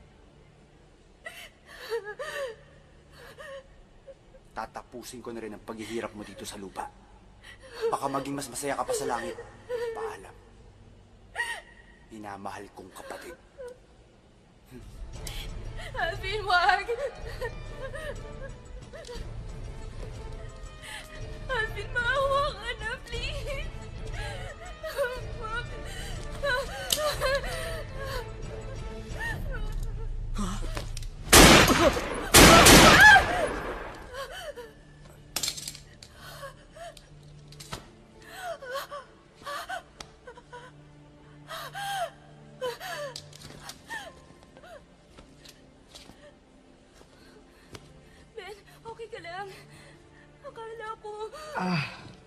Tatapusin ko na rin ang paghihirap mo dito sa lupa. Baka maging mas masaya ka pa sa langit. Paalam. Minamahal kong kapatid. Alvin, wag! Alvin, maawa ka na, please! Ben, okay ka lang? Akala ko... Ah.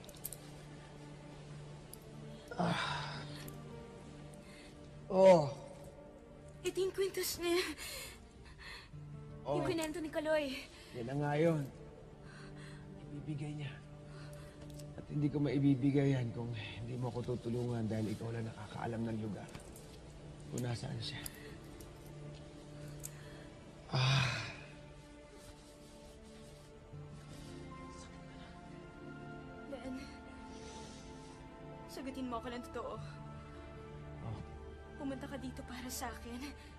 Ah. Oh. Ito yung kwintas niya. Oh. Yung kwento ni Kaloy. Yan na nga yun. Ibibigay niya. At hindi ko maibibigay yan kung hindi mo ako tutulungan dahil ikaw lang nakakaalam ng lugar kung nasaan siya. Ah. Ben, sagutin mo ako ng totoo. Oh. Pumunta ka dito para sa akin.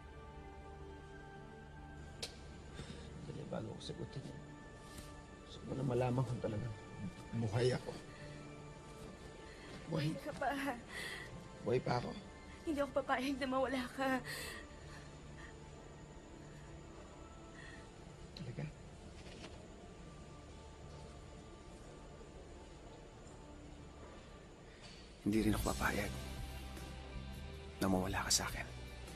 Dali, bago ko sagutin. Gusto ko na malaman kung talagang buhay ako. Buhay. Buhay ka pa. Buhay pa ako. Hindi ako papayag na mawala ka. Talaga? Hindi rin ako papayag na mawala ka sa akin.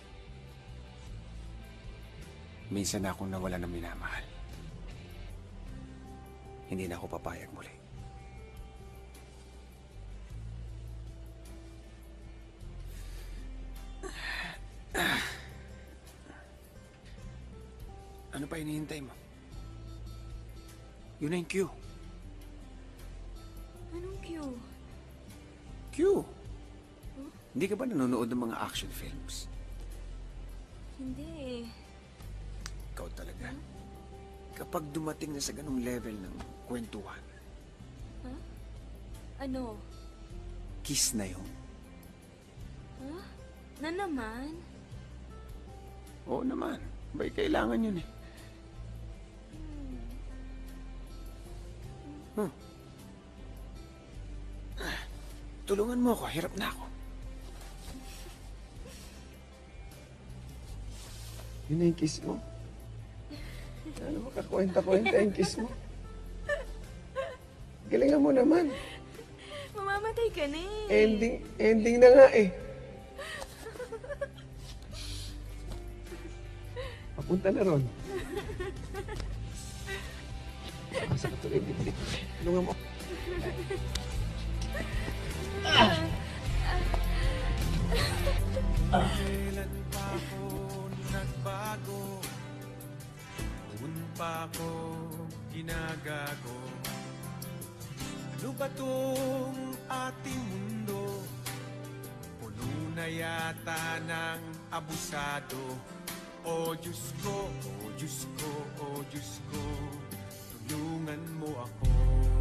Minsan na akong nawala ng minamahal. Hindi na ako papayag muli. Ano pa hinihintay mo? Yun na yung cue. Anong cue? Cue? Hindi ka ba nanonood ng mga action films? Hindi. Ikaw talaga. Kapag dumating na sa ganung level ng kwentuhan, Huh? Ano? kiss na yun. Huh? Na naman? Oo naman. Ba'y kailangan yun eh. Hmm. Ah, tulungan mo ako. Hirap na ako. Yun na yung kiss mo. Ano makakwenta-kwenta yung kiss mo? Galingan mo naman. Mamamatay ka na eh. Ending, ending na nga eh. Papunta na ron. Masakit tuloy dibdib. Tulungan mo. Ah! Kailan pa ako nagbago? Noon pa ako ginagago. Ano ba tong ating mundo? Puno na yata ng abusado. O Diyos ko, o Diyos ko, o Diyos ko, tulungan mo ako.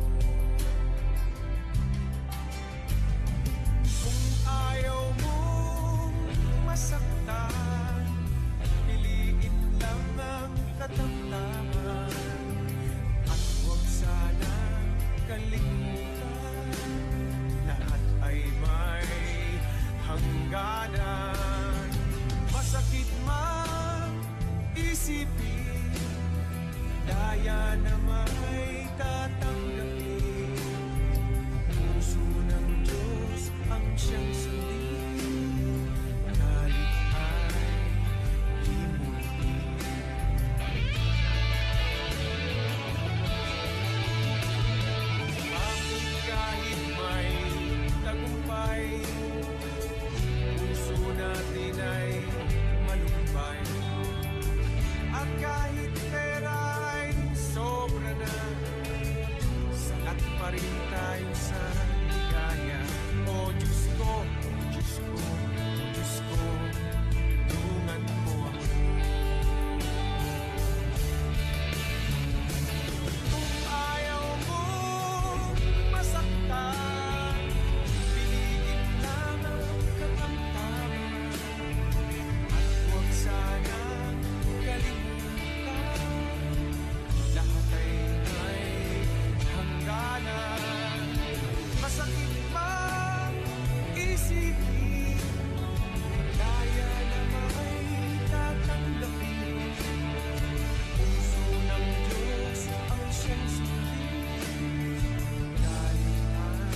Kung ayaw mong masaktan, piliin lang ang katamtaman. At huwag sana kalimutan, lahat ay may hangganan. Masakit man isipin, daya na may tatanggapin. Puso ng Diyos ang siyang sundin, kahit ay di muli. Bakit kahit may tagumpay, puso natin ay malumpay. At kahit pera ay sobra na, salat pa rin tayo sa ligaya. O Diyos ko, o Diyos ko, o Diyos ko, tulungan mo ako. Kung ayaw mo masaktan, piliin lang ang katamtaman. At huwag sana kalimutan, lahat ay may hangganan. Masakit man isipin, daya na may tatanggapin. Puso ng Diyos ang siyang sundin, kahit ay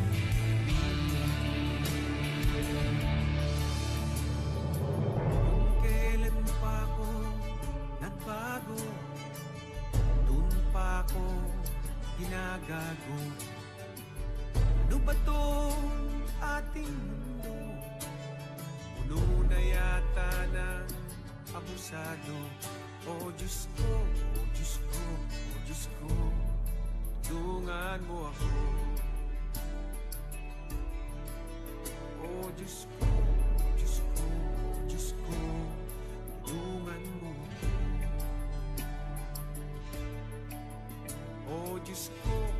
kung kailan pa ako nagbago, doon pa ako ginagago. Ano ba tong ating mundo? Puno na yata ng abusado. O Diyos ko, o Diyos ko, o Diyos ko, tulungan mo ako. Diyos ko, Diyos ko, Diyos ko, tulungan mo. Oh, Diyos ko,